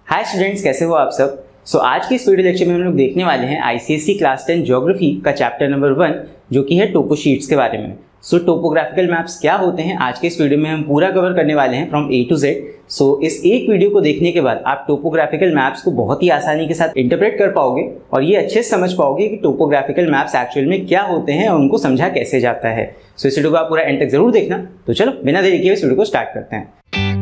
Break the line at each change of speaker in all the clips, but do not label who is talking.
Hi students, कैसे हो आप सब। आज के इस वीडियो लेक्चर में हम लोग देखने वाले हैं आईसीएसई क्लास 10 ज्योग्राफी का चैप्टर नंबर 1 जो कि है टोपो शीट्स के बारे में। टोपोग्राफिकल मैप्स क्या होते हैं आज के इस वीडियो में हम पूरा कवर करने वाले हैं फ्रॉम ए टू जेड। इस एक वीडियो को देखने के बाद आप टोपोग्राफिकल मैप्स को बहुत ही आसानी के साथ इंटरप्रेट कर पाओगे और ये अच्छे से समझ पाओगे कि टोपोग्राफिकल मैप्स एक्चुअल में क्या होते हैं और उनको समझा कैसे जाता है। इस वीडियो को आप पूरा एंड तक जरूर देखना। तो चलो बिना देरी किए इस वीडियो को स्टार्ट करते हैं।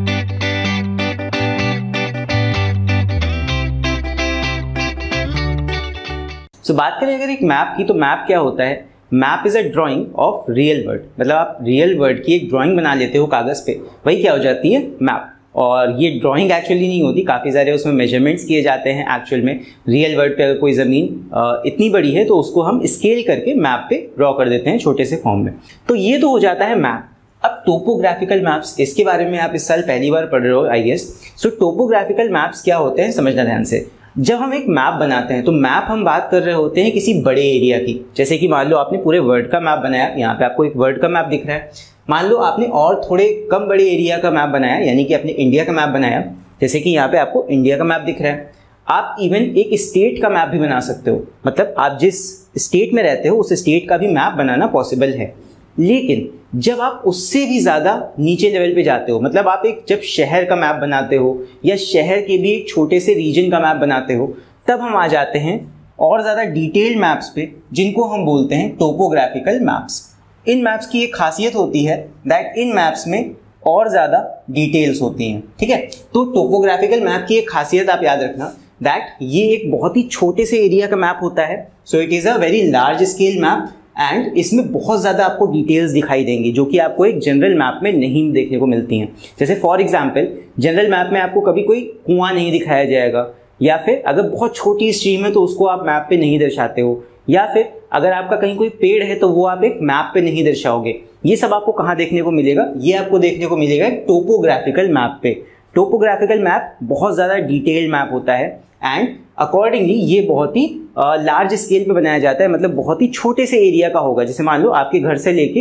बात करें अगर एक मैप की, तो मैप क्या होता है। Map is a drawing of real world, मतलब आप रियल वर्ल्ड की एक ड्राइंग बना लेते हो कागज पे, वही क्या हो जाती है मैप। और ये ड्राइंग एक्चुअली नहीं होती, काफ़ी सारे उसमें मेजरमेंट्स किए जाते हैं। एक्चुअल में रियल वर्ल्ड पे अगर कोई ज़मीन इतनी बड़ी है तो उसको हम स्केल करके मैप पे ड्रॉ कर देते हैं छोटे से फॉर्म में। तो ये तो हो जाता है मैप। अब टोपोग्राफिकल मैप्स, इसके बारे में आप इस साल पहली बार पढ़ रहे हो आई गेस। टोपोग्राफिकल मैप्स क्या होते हैं समझना ध्यान से। जब हम एक मैप बनाते हैं तो मैप हम बात कर रहे होते हैं किसी बड़े एरिया की। जैसे कि मान लो आपने पूरे वर्ल्ड का मैप बनाया, यहाँ पे आपको एक वर्ल्ड का मैप दिख रहा है। मान लो आपने और थोड़े कम बड़े एरिया का मैप बनाया, यानी कि अपने इंडिया का मैप बनाया, जैसे कि यहाँ पे आपको इंडिया का मैप दिख रहा है। आप इवन एक स्टेट का मैप भी बना सकते हो, मतलब आप जिस स्टेट में रहते हो उस स्टेट का भी मैप बनाना पॉसिबल है। लेकिन जब आप उससे भी ज़्यादा नीचे लेवल पे जाते हो, मतलब आप एक जब शहर का मैप बनाते हो या शहर के भी एक छोटे से रीजन का मैप बनाते हो, तब हम आ जाते हैं और ज़्यादा डिटेल्ड मैप्स पे, जिनको हम बोलते हैं टोपोग्राफिकल मैप्स। इन मैप्स की एक खासियत होती है दैट इन मैप्स में और ज़्यादा डिटेल्स होती हैं। ठीक है, तो टोपोग्राफिकल मैप की एक खासियत आप याद रखना दैट ये एक बहुत ही छोटे से एरिया का मैप होता है। So it is a very large scale map and इसमें बहुत ज़्यादा आपको डिटेल्स दिखाई देंगी जो कि आपको एक जनरल मैप में नहीं देखने को मिलती हैं। जैसे फॉर एग्जांपल जनरल मैप में आपको कभी कोई कुआं नहीं दिखाया जाएगा, या फिर अगर बहुत छोटी स्ट्रीम है तो उसको आप मैप पे नहीं दर्शाते हो, या फिर अगर आपका कहीं कोई पेड़ है तो वो आप एक मैप पे नहीं दर्शाओगे। ये सब आपको कहाँ देखने को मिलेगा, ये आपको देखने को मिलेगा टोपोग्राफिकल मैप पे। टोपोग्राफिकल मैप बहुत ज़्यादा डिटेल्ड मैप होता है एंड अकॉर्डिंगली ये बहुत ही लार्ज स्केल पे बनाया जाता है, मतलब बहुत ही छोटे से एरिया का होगा। जैसे मान लो आपके घर से लेके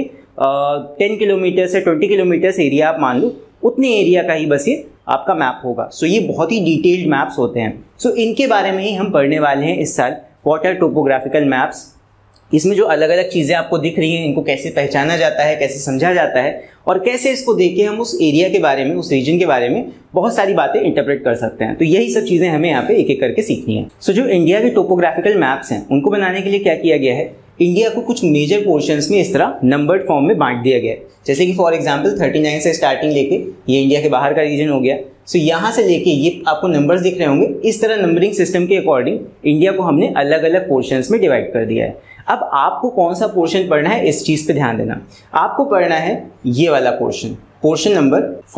10 किलोमीटर से 20 किलोमीटर एरिया आप मान लो, उतने एरिया का ही बस ये आपका मैप होगा। ये बहुत ही डिटेल्ड मैप्स होते हैं। इनके बारे में ही हम पढ़ने वाले हैं इस साल, व्हाट आर टोपोग्राफिकल मैप्स। इसमें जो अलग अलग चीज़ें आपको दिख रही हैं, इनको कैसे पहचाना जाता है, कैसे समझा जाता है, और कैसे इसको देख के हम उस एरिया के बारे में, उस रीजन के बारे में बहुत सारी बातें इंटरप्रेट कर सकते हैं। तो यही सब चीज़ें हमें यहाँ पे एक एक करके सीखनी है। जो इंडिया के टोपोग्राफिकल मैप्स हैं उनको बनाने के लिए क्या किया गया है, इंडिया को कुछ मेजर पोर्शंस में इस तरह नंबर्ड फॉर्म में बांट दिया गया है। जैसे कि फॉर एग्जांपल 39 से स्टार्टिंग लेके ये इंडिया के बाहर का रीजन हो गया। यहाँ से लेके ये आपको नंबर्स दिख रहे होंगे, इस तरह नंबरिंग सिस्टम के अकॉर्डिंग इंडिया को हमने अलग अलग पोर्शंस में डिवाइड कर दिया है। अब आपको कौन सा पोर्शन पढ़ना है इस चीज़ पे ध्यान देना। आपको पढ़ना है ये वाला portion, portion number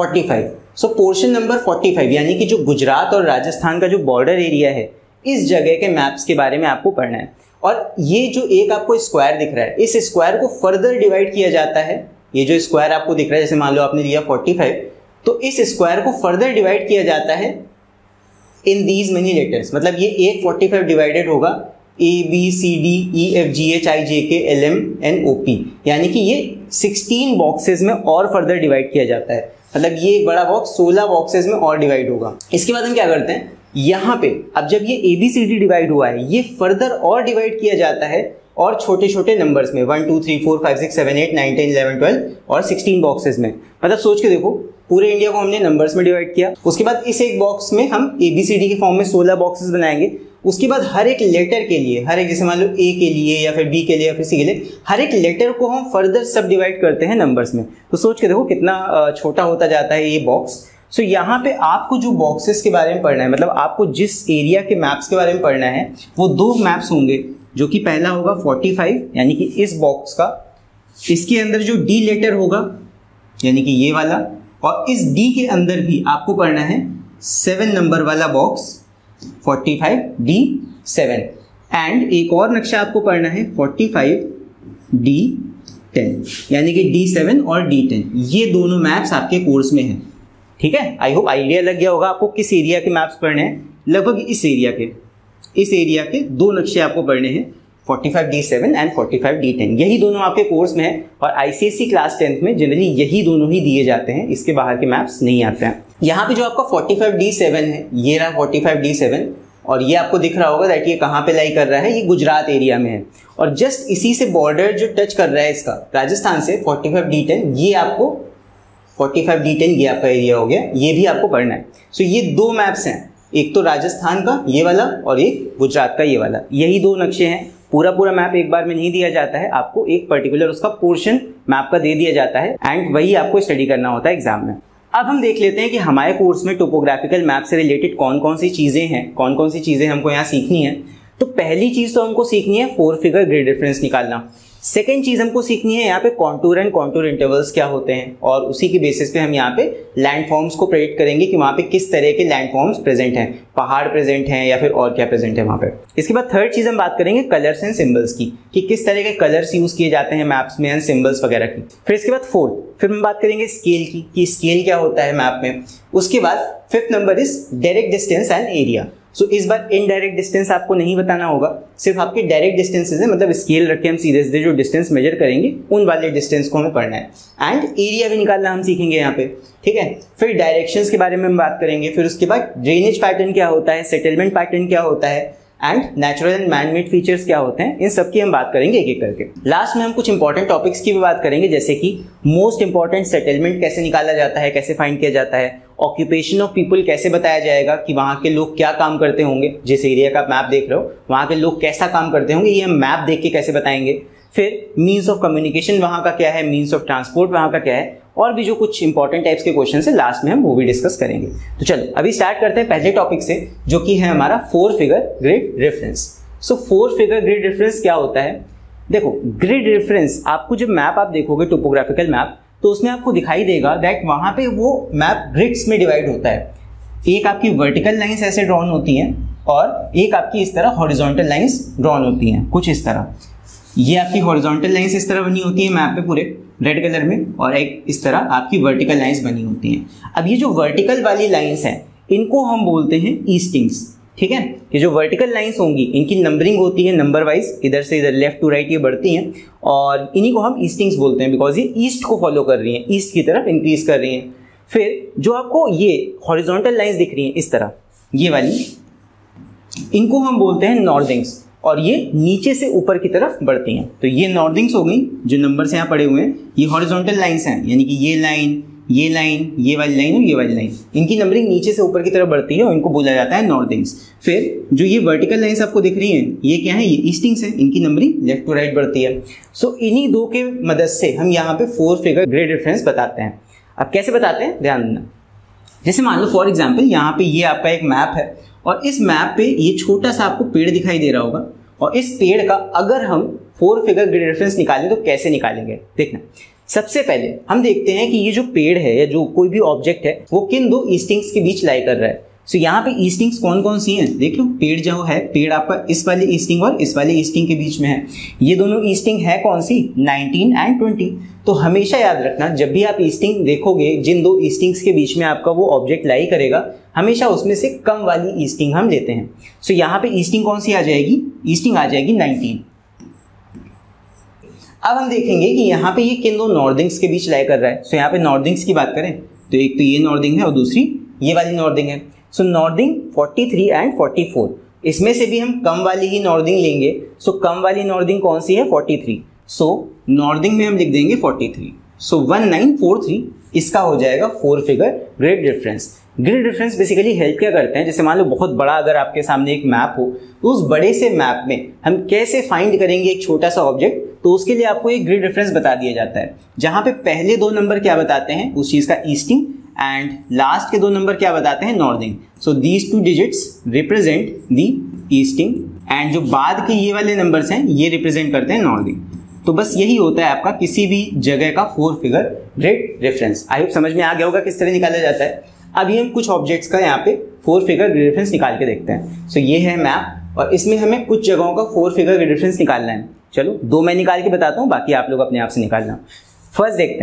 45। Portion number 45 यानी कि जो गुजरात और राजस्थान का जो बॉर्डर एरिया है, इस जगह के मैप्स के बारे में आपको पढ़ना है। और ये जो एक आपको स्क्वायर दिख रहा है, इस स्क्वायर को फर्दर डिवाइड किया जाता है। ये जो स्क्वायर आपको दिख रहा है, जैसे मान लो आपने लिया 45, तो इस स्क्वायर को फर्दर डिवाइड किया जाता है इन दीज मेनी लेटर्स। मतलब ये एक 45 डिवाइडेड होगा ABCDEFGHIJKLMNOP, यानी कि ये 16 बॉक्सेस में और फर्दर डिवाइड किया जाता है। मतलब ये एक बड़ा बॉक्स 16 बॉक्सेस में और डिवाइड होगा। इसके बाद हम क्या करते हैं, यहाँ पे अब जब ये ABCD डिवाइड हुआ है, ये फर्दर और डिवाइड किया जाता है और छोटे छोटे नंबर्स में 1 2 3 4 5 6 7 8 9 10 11 12 और 16 बॉक्सेस में। मतलब सोच के देखो, पूरे इंडिया को हमने नंबर्स में डिवाइड किया। उसके बाद इस एक बॉक्स में हम ABCD के फॉर्म में 16 बॉक्सेस बनाएंगे। उसके बाद हर एक लेटर के लिए, हर एक, जैसे मान लो A के लिए या फिर B के लिए या फिर C के लिए, हर एक लेटर को हम फर्दर सब डिवाइड करते हैं नंबर्स में। तो सोच के देखो कितना छोटा होता जाता है ये बॉक्स। यहाँ पे आपको जो बॉक्सेस के बारे में पढ़ना है, मतलब आपको जिस एरिया के मैप्स के बारे में पढ़ना है, वो 2 मैप्स होंगे। जो कि पहला होगा 45 यानी कि इस बॉक्स का, इसके अंदर जो D लेटर होगा यानी कि ये वाला, और इस D के अंदर भी आपको पढ़ना है 7 नंबर वाला बॉक्स 45D7। एंड एक और नक्शा आपको पढ़ना है 45D10 यानी कि D7 और D10। ये दोनों मैप्स आपके कोर्स में हैं। ठीक है, आई होप आइडिया लग गया होगा आपको किस एरिया के मैप्स पढ़ने हैं। लगभग इस एरिया के 2 नक्शे आपको पढ़ने हैं, 45D7 एंड 45D10, यही दोनों आपके कोर्स में है और ICSE क्लास 10th में जनरली यही दोनों ही दिए जाते हैं, इसके बाहर के मैप्स नहीं आते हैं। यहाँ पे जो आपका 45D7 है, ये रहा 45D7 और ये आपको दिख रहा होगा दैट ये कहाँ पे लाई कर रहा है, ये गुजरात एरिया में है और जस्ट इसी से बॉर्डर जो टच कर रहा है इसका राजस्थान से 45D10, ये आपको 45D10 ये आपका एरिया हो गया, ये भी आपको पढ़ना है। सो ये दो मैप्स हैं, एक तो राजस्थान का ये वाला और एक गुजरात का ये वाला, यही दो नक्शे हैं। पूरा मैप एक बार में नहीं दिया जाता है, आपको एक पर्टिकुलर उसका पोर्शन मैप का दे दिया जाता है एंड वही आपको स्टडी करना होता है एग्जाम में। अब हम देख लेते हैं कि हमारे कोर्स में टोपोग्राफिकल मैप से रिलेटेड कौन कौन सी चीज़ें हैं, कौन कौन सी चीज़ें हमको यहाँ सीखनी है। तो पहली चीज़ तो हमको सीखनी है 4 फिगर ग्रिड रेफरेंस निकालना। सेकेंड चीज़ हमको सीखनी है यहाँ पे कॉन्टूर एंड कॉन्टूर इंटरवल्स क्या होते हैं और उसी की बेसिस पे हम यहाँ पे लैंड फॉर्म्स को प्रेडिक्ट करेंगे कि वहाँ पे किस तरह के लैंड फॉर्म्स प्रेजेंट हैं, पहाड़ प्रेजेंट हैं या फिर और क्या प्रेजेंट है वहाँ पे। इसके बाद थर्ड चीज़ हम बात करेंगे कलर्स एंड सिंबल्स की, कि किस तरह के कलर्स यूज़ किए जाते हैं मैप्स में एंड सिंबल्स वगैरह की। फिर इसके बाद फोर्थ फिर हम बात करेंगे स्केल की, कि स्केल क्या होता है मैप में। उसके बाद fifth number is direct distance and area. So इस बार इनडायरेक्ट डिस्टेंस आपको नहीं बताना होगा, सिर्फ आपके डायरेक्ट डिस्टेंसेस है, मतलब स्केल रख के हम सीधे सीधे जो डिस्टेंस मेजर करेंगे उन वाले डिस्टेंस को हमें पढ़ना है एंड एरिया भी निकालना हम सीखेंगे यहाँ पे, ठीक है। फिर डायरेक्शंस के बारे में हम बात करेंगे, फिर उसके बाद ड्रेनेज पैटर्न क्या होता है, सेटलमेंट पैटर्न क्या होता है and natural and manmade features क्या होते हैं, इन सब की हम बात करेंगे एक एक करके। लास्ट में हम कुछ इंपॉर्टेंट टॉपिक्स की भी बात करेंगे, जैसे कि मोस्ट इंपॉर्टेंट सेटलमेंट कैसे निकाला जाता है, कैसे फाइंड किया जाता है, ऑक्यूपेशन ऑफ पीपल कैसे बताया जाएगा कि वहाँ के लोग क्या काम करते होंगे, जिस एरिया का आप मैप देख रहे हो वहाँ के लोग कैसा काम करते होंगे, ये हम मैप देख के कैसे बताएंगे। फिर मीन्स ऑफ कम्युनिकेशन वहाँ का क्या है, मीन्स ऑफ ट्रांसपोर्ट वहाँ का क्या है, और भी जो कुछ इंपॉर्टेंट टाइप्स के क्वेश्चन है लास्ट में हम वो भी डिस्कस करेंगे। तो चलो अभी स्टार्ट करते हैं पहले टॉपिक से, जो कि है हमारा 4 figure grid reference. So 4 figure grid reference क्या होता है? देखो ग्रिड रेफरेंस आपको जब मैप आप देखोगे टोपोग्राफिकल मैप, तो उसमें आपको दिखाई देगा दैट वहाँ पे वो मैप ग्रिड्स में डिवाइड होता है। एक आपकी वर्टिकल लाइंस ऐसे ड्रॉन होती हैं और एक आपकी इस तरह हॉरिजॉन्टल लाइंस ड्रॉन होती हैं, कुछ इस तरह। ये आपकी हॉरिजॉन्टल लाइंस इस तरह बनी होती है मैप पे पूरे रेड कलर में, और एक इस तरह आपकी वर्टिकल लाइंस बनी होती हैं। अब ये जो वर्टिकल वाली लाइंस हैं इनको हम बोलते हैं ईस्टिंग्स, ठीक है। ये जो वर्टिकल लाइंस होंगी इनकी नंबरिंग होती है नंबर वाइज, इधर से इधर लेफ्ट टू राइट ये बढ़ती हैं और इन्हीं को हम ईस्टिंग्स बोलते हैं, बिकॉज ये ईस्ट को फॉलो कर रही हैं, ईस्ट की तरफ इंक्रीज कर रही हैं। फिर जो आपको ये हॉरिजॉन्टल लाइंस दिख रही हैं इस तरह, ये वाली, इनको हम बोलते हैं नॉर्दिंग्स, और ये नीचे से ऊपर की तरफ बढ़ती हैं। तो ये नॉर्दिंग्स हो गई, जो नंबर से यहाँ पड़े हुए हैं ये हॉरिजॉन्टल लाइंस हैं, यानी कि ये लाइन, ये लाइन, ये वाली लाइन और ये वाली लाइन, इनकी नंबरिंग नीचे से ऊपर की तरफ बढ़ती है और इनको बोला जाता है नॉर्दिंग्स। फिर जो ये वर्टिकल लाइंस आपको दिख रही हैं ये क्या है, ये ईस्टिंग्स है, इनकी नंबरिंग लेफ्ट टू राइट बढ़ती है। सो इन्हीं दो के मदद से हम यहाँ पे 4 फिगर ग्रिड रेफरेंस बताते हैं। अब कैसे बताते हैं ध्यान देना, जैसे मान लो फॉर एग्जाम्पल यहाँ पे ये आपका एक मैप है और इस मैप पे ये छोटा सा आपको पेड़ दिखाई दे रहा होगा, और इस पेड़ का अगर हम 4 फिगर ग्रिड रेफरेंस निकालें तो कैसे निकालेंगे देखना। सबसे पहले हम देखते हैं कि ये जो पेड़ है या जो कोई भी ऑब्जेक्ट है वो किन दो ईस्टिंग्स के बीच लाई कर रहा है। सो यहाँ पे ईस्टिंग्स कौन कौन सी हैं देख लो, पेड़ जो है, पेड़ आपका इस वाले ईस्टिंग और इस वाले ईस्टिंग के बीच में है। ये दोनों ईस्टिंग है कौन सी, 19 एंड 20। तो हमेशा याद रखना जब भी आप ईस्टिंग देखोगे, जिन दो ईस्टिंग्स के बीच में आपका वो ऑब्जेक्ट लाई करेगा, हमेशा उसमें से कम वाली ईस्टिंग हम लेते हैं। सो यहाँ पे ईस्टिंग कौन सी आ जाएगी, ईस्टिंग आ जाएगी 19। अब हम देखेंगे कि यहाँ पे ये किन दो नॉर्दिंग्स के बीच लाई कर रहा है। सो यहाँ पे नॉर्दिंग्स की बात करें तो एक तो ये नॉर्दिंग है और दूसरी ये वाली नॉर्दिंग है। सो नॉर्दिंग 43 एंड 44, इसमें से भी हम कम वाली ही नॉर्दिंग लेंगे। सो कम वाली नॉर्दिंग कौन सी है, 43। सो नॉर्दिंग में हम लिख देंगे 43। सो 1943 इसका हो जाएगा 4 figure grid reference. Grid reference basically help क्या करते हैं, जैसे मान लो बहुत बड़ा अगर आपके सामने एक मैप हो, तो उस बड़े से मैप में हम कैसे फाइंड करेंगे एक छोटा सा ऑब्जेक्ट, तो उसके लिए आपको एक ग्रिड रेफरेंस बता दिया जाता है, जहां पे पहले 2 नंबर क्या बताते हैं उस चीज का ईस्टिंग, एंड लास्ट के 2 नंबर क्या बताते हैं, northing. So these 2 digits represent the easting, and जो बाद के ये वाले नंबर्स हैं ये रिप्रेजेंट करते हैं नॉर्दिंग। तो बस यही होता है आपका किसी भी जगह का 4 figure grid reference. I hope समझ में आ गया होगा किस तरह निकाला जाता है। अभी हम कुछ ऑब्जेक्ट्स का यहाँ पे 4 फिगर ग्रिड रेफरेंस निकाल के देखते हैं। सो ये है मैप और इसमें हमें कुछ जगहों का 4 फिगर ग्रिड रेफरेंस निकालना है। चलो 2 मैं निकाल के बताता हूँ, बाकी आप लोग अपने आप से निकालना। फर्स्ट देखते हैं,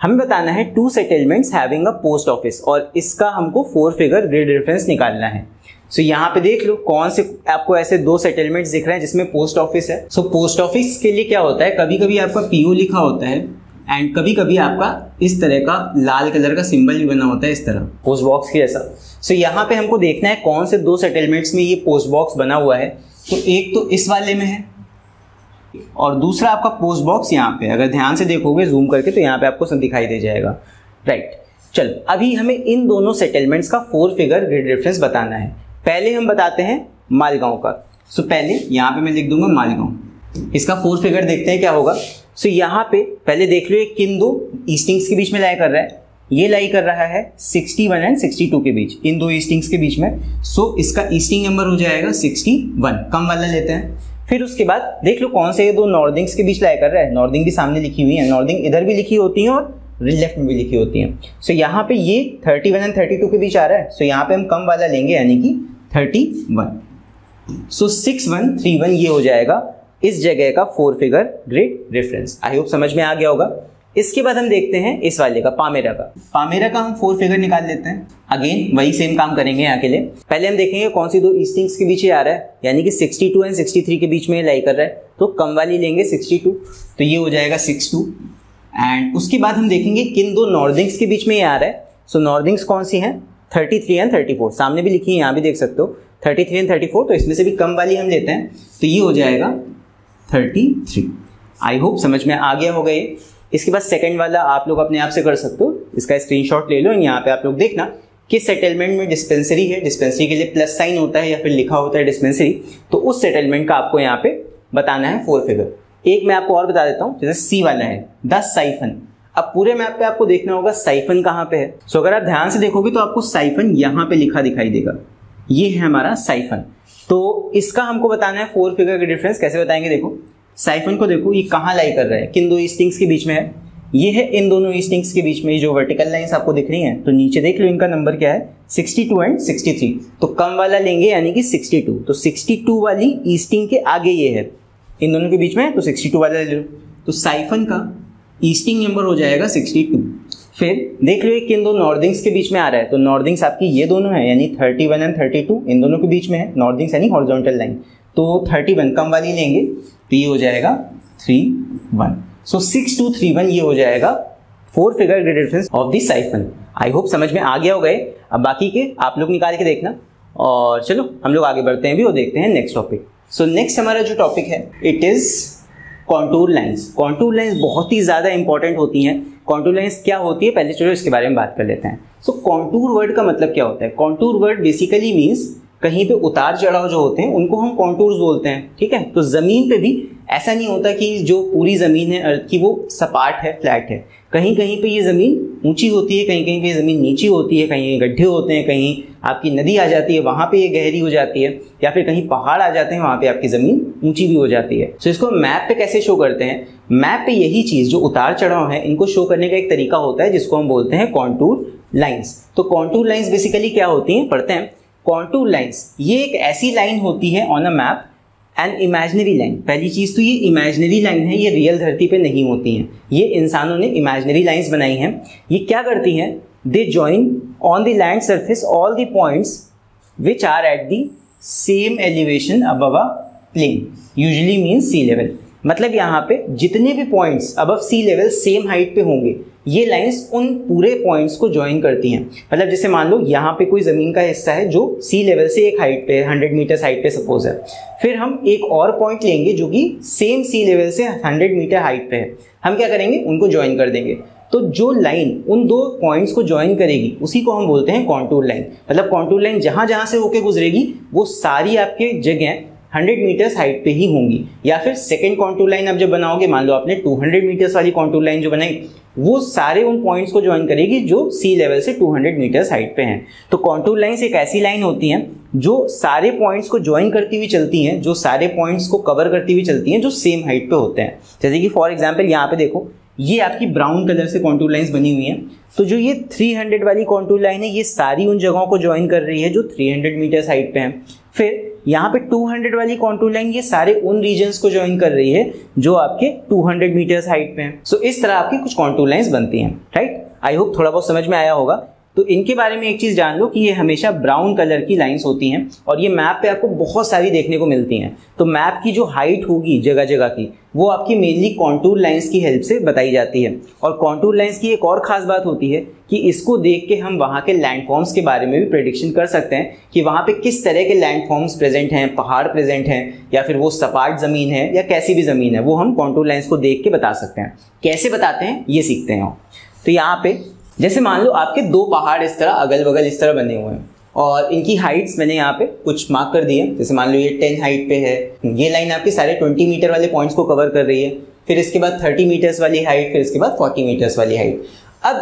हमें बताना है 2 settlements having a post office और इसका हमको 4 फिगर ग्रिड रेफरेंस निकालना है। सो यहाँ पे देख लो कौन से आपको ऐसे 2 सेटलमेंट्स दिख रहे हैं जिसमें पोस्ट ऑफिस है। सो पोस्ट ऑफिस के लिए क्या होता है, कभी कभी आपका पीओ लिखा होता है एंड कभी कभी आपका इस तरह का लाल कलर का सिंबल भी बना होता है इस तरह पोस्ट बॉक्स के जैसा। सो यहाँ पे हमको देखना है कौन से 2 सेटलमेंट्स में ये पोस्ट बॉक्स बना हुआ है। तो एक तो इस वाले में है और दूसरा आपका पोस्ट बॉक्स यहाँ पे, अगर ध्यान से देखोगे जूम करके तो यहाँ पे आपको सब दिखाई दे जाएगा। राइट, चलो अभी हमें इन दोनों सेटलमेंट्स का 4 फिगर ग्रिड रेफरेंस बताना है। पहले हम बताते हैं मालगांव का। सो पहले यहाँ पे मैं लिख दूंगा मालगांव, इसका 4 फिगर देखते हैं क्या होगा। सो यहाँ पे पहले देख लो ये किन 2 ईस्टिंग्स के बीच में लाई कर रहा है, ये लाई कर रहा है 61 एंड 62 के बीच, इन 2 ईस्टिंग्स के बीच में। सो इसका ईस्टिंग नंबर हो जाएगा 61, कम वाला लेते हैं। फिर उसके बाद देख लो कौन से ये 2 नॉर्दिंग्स के बीच लाई कर रहा है, नॉर्दिंग भी सामने लिखी हुई है, नॉर्दिंग इधर भी लिखी होती है और लेफ्ट में भी लिखी होती है। सो यहाँ पे ये 31 एंड 32 के बीच आ रहा है, सो यहाँ पे हम कम वाला लेंगे यानी कि 31। सो 6131 ये हो जाएगा इस जगह का 4 figure grid reference. I hope समझ में आ गया होगा। इसके बाद हम देखते हैं इस वाले का पामेरा का हम 4 फिगर निकाल लेते हैं। अगेन वही सेम काम करेंगे यहाँ के लिए। पहले हम देखेंगे कौन सी 2 ईस्टिंग्स के बीच आ रहा है, यानी कि 62 एंड 63 के बीच में लाई कर रहा है, तो कम वाली लेंगे 62, तो ये हो जाएगा 62। एंड उसके बाद हम देखेंगे किन 2 नॉर्दिंग्स के बीच में ये आ रहा है। सो नॉर्दिंग्स कौन सी हैं, 33 एंड 34, सामने भी लिखी है यहाँ भी देख सकते हो 33 एंड 34, तो इसमें से भी कम वाली हम लेते हैं, तो ये हो जाएगा 33। आई होप समझ में आ गया होगा ये। इसके बाद सेकंड वाला आप लोग अपने आप से कर सकते हो, इसका स्क्रीनशॉट ले लो। यहाँ पे आप लोग देखना किस सेटलमेंट में डिस्पेंसरी है, डिस्पेंसरी के लिए प्लस साइन होता है या फिर लिखा होता है डिस्पेंसरी, तो उस सेटलमेंट का आपको यहाँ पे बताना है 4 फिगर। एक मैं आपको और बता देता हूँ, जैसे सी वाला है द साइफन। अब पूरे मैप पे आपको देखना होगा साइफन कहाँ पे है। सो अगर आप ध्यान से देखोगे तो आपको साइफन यहाँ पे लिखा दिखाई देगा, ये है हमारा साइफन। तो इसका हमको बताना है 4 फिगर का डिफरेंस। कैसे बताएंगे, देखो साइफन को देखो ये कहाँ लाई कर रहा है, किन 2 ईस्टिंग्स के बीच में है, ये है इन दोनों ईस्टिंग्स के बीच में जो वर्टिकल लाइंस आपको दिख रही हैं। तो नीचे देख लो इनका नंबर क्या है 62 एंड 63, तो कम वाला लेंगे यानी कि 62, तो 62 वाली ईस्टिंग के आगे ये है, इन दोनों के बीच में, तो 62 वाला ले लो। तो साइफन का ईस्टिंग नंबर हो जाएगा 62। फिर देख लो ये किन 2 नॉर्दिंग्स के बीच में आ रहा है, तो नॉर्दिंग्स आपकी ये दोनों है यानी 31 एंड 32, इन दोनों के बीच में है नॉर्दिंग्स यानी हॉरिजॉन्टल लाइन, तो 31 कम वाली लेंगे, तो ये हो जाएगा 31। सो 6231 ये हो जाएगा 4 figure grid reference of the siphon. I hope समझ में आ गया होगा। अब बाकी के आप लोग निकाल के देखना, और चलो हम लोग आगे बढ़ते हैं भी और देखते हैं नेक्स्ट टॉपिक। सो नेक्स्ट हमारा जो टॉपिक है it is contour lines. Contour lines बहुत ही ज़्यादा इंपॉर्टेंट होती हैं। कॉन्टूर लाइंस क्या होती है, पहले चलो इसके बारे में बात कर लेते हैं। सो कॉन्टूर वर्ड का मतलब क्या होता है, कॉन्टूर वर्ड बेसिकली मीन्स कहीं पे उतार चढ़ाव जो होते हैं उनको हम कॉन्टूर्स बोलते हैं, ठीक है। तो ज़मीन पे भी ऐसा नहीं होता कि जो पूरी ज़मीन है अर्थ की वो सपाट है, फ्लैट है। कहीं कहीं पे ये ज़मीन ऊंची होती है, कहीं कहीं पे ये ज़मीन नीची होती है, कहीं गड्ढे होते हैं, कहीं आपकी नदी आ जाती है वहाँ पे ये गहरी हो जाती है, या फिर कहीं पहाड़ आ जाते हैं वहाँ पे आपकी ज़मीन ऊंची भी हो जाती है। सो इसको मैप पे कैसे शो करते हैं, मैप पे यही चीज़ जो उतार चढ़ाव है इनको शो करने का एक तरीका होता है जिसको हम बोलते हैं कॉन्टूर लाइन्स। तो कॉन्टूर लाइन्स बेसिकली क्या होती हैं, पढ़ते हैं। कॉन्टूर लाइन्स ये एक ऐसी लाइन होती है on a map, an imaginary line. पहली चीज़ तो ये इमेजिनरी लाइन है, ये रियल धरती पे नहीं होती हैं, ये इंसानों ने इमेजिनरी लाइन्स बनाई हैं। ये क्या करती हैं, they join on the land surface all the points which are at the same elevation above a plane, usually means sea level. मतलब यहाँ पे जितने भी points above sea level same height पे होंगे, ये लाइंस उन पूरे पॉइंट्स को ज्वाइन करती हैं। मतलब जैसे मान लो यहाँ पे कोई ज़मीन का हिस्सा है जो सी लेवल से एक हाइट पे 100 मीटर्स हाइट पे सपोज है, फिर हम एक और पॉइंट लेंगे जो कि सेम सी लेवल से 100 मीटर हाइट पे है, हम क्या करेंगे उनको ज्वाइन कर देंगे। तो जो लाइन उन 2 पॉइंट्स को ज्वाइन करेगी उसी को हम बोलते हैं कॉन्टूर लाइन। मतलब कॉन्टूर लाइन जहाँ जहाँ से होके गुजरेगी वो सारी आपके जगह 100 मीटर्स हाइट पे ही होंगी। या फिर सेकेंड कॉन्टूर लाइन आप जब बनाओगे, मान लो आपने 200 मीटर्स वाली कॉन्टूर लाइन जो बनाई, वो सारे उन पॉइंट्स को ज्वाइन करेगी जो सी लेवल से 200 मीटर्स हाइट पे हैं। तो कॉन्टूर लाइन्स एक ऐसी लाइन होती हैं जो सारे पॉइंट्स को ज्वाइन करती हुई चलती हैं, जो सारे पॉइंट्स को कवर करती हुई चलती हैं, जो सेम हाइट पे होते हैं। जैसे कि फॉर एग्जांपल यहाँ पे देखो, ये आपकी ब्राउन कलर से कॉन्टूर लाइंस बनी हुई हैं। तो जो ये 300 वाली कॉन्टूर लाइन है ये सारी उन जगहों को ज्वाइन कर रही है जो 300 मीटर्स हाइट पे हैं। फिर यहाँ पे 200 वाली कॉन्टूर लाइन ये सारे उन रीजन्स को ज्वाइन कर रही है जो आपके 200 मीटर्स हाइट पे हैं। सो इस तरह आपकी कुछ कॉन्टूर लाइंस बनती हैं, राइट। आई होप थोड़ा बहुत समझ में आया होगा। तो इनके बारे में एक चीज़ जान लो कि ये हमेशा ब्राउन कलर की लाइंस होती हैं और ये मैप पे आपको बहुत सारी देखने को मिलती हैं। तो मैप की जो हाइट होगी जगह जगह की वो आपकी मेनली कॉन्टूर लाइंस की हेल्प से बताई जाती है। और कॉन्टूर लाइंस की एक और ख़ास बात होती है कि इसको देख के हम वहाँ के लैंडफॉर्म्स के बारे में भी प्रेडिक्शन कर सकते हैं कि वहाँ पे किस तरह के लैंडफॉर्म्स प्रेजेंट हैं, पहाड़ प्रेजेंट हैं या फिर वो सपाट ज़मीन है या कैसी भी ज़मीन है, वो हम कॉन्टूर लाइंस को देख के बता सकते हैं। कैसे बताते हैं ये सीखते हैं। तो यहाँ पे जैसे मान लो आपके दो पहाड़ इस तरह अगल बगल इस तरह बने हुए हैं और इनकी हाइट्स मैंने यहाँ पे कुछ मार्क कर दी है। जैसे मान लो ये 10 हाइट पे है, ये लाइन आपके सारे 20 मीटर वाले पॉइंट्स को कवर कर रही है। फिर इसके बाद 30 मीटर्स वाली हाइट, फिर इसके बाद 40 मीटर्स वाली हाइट। अब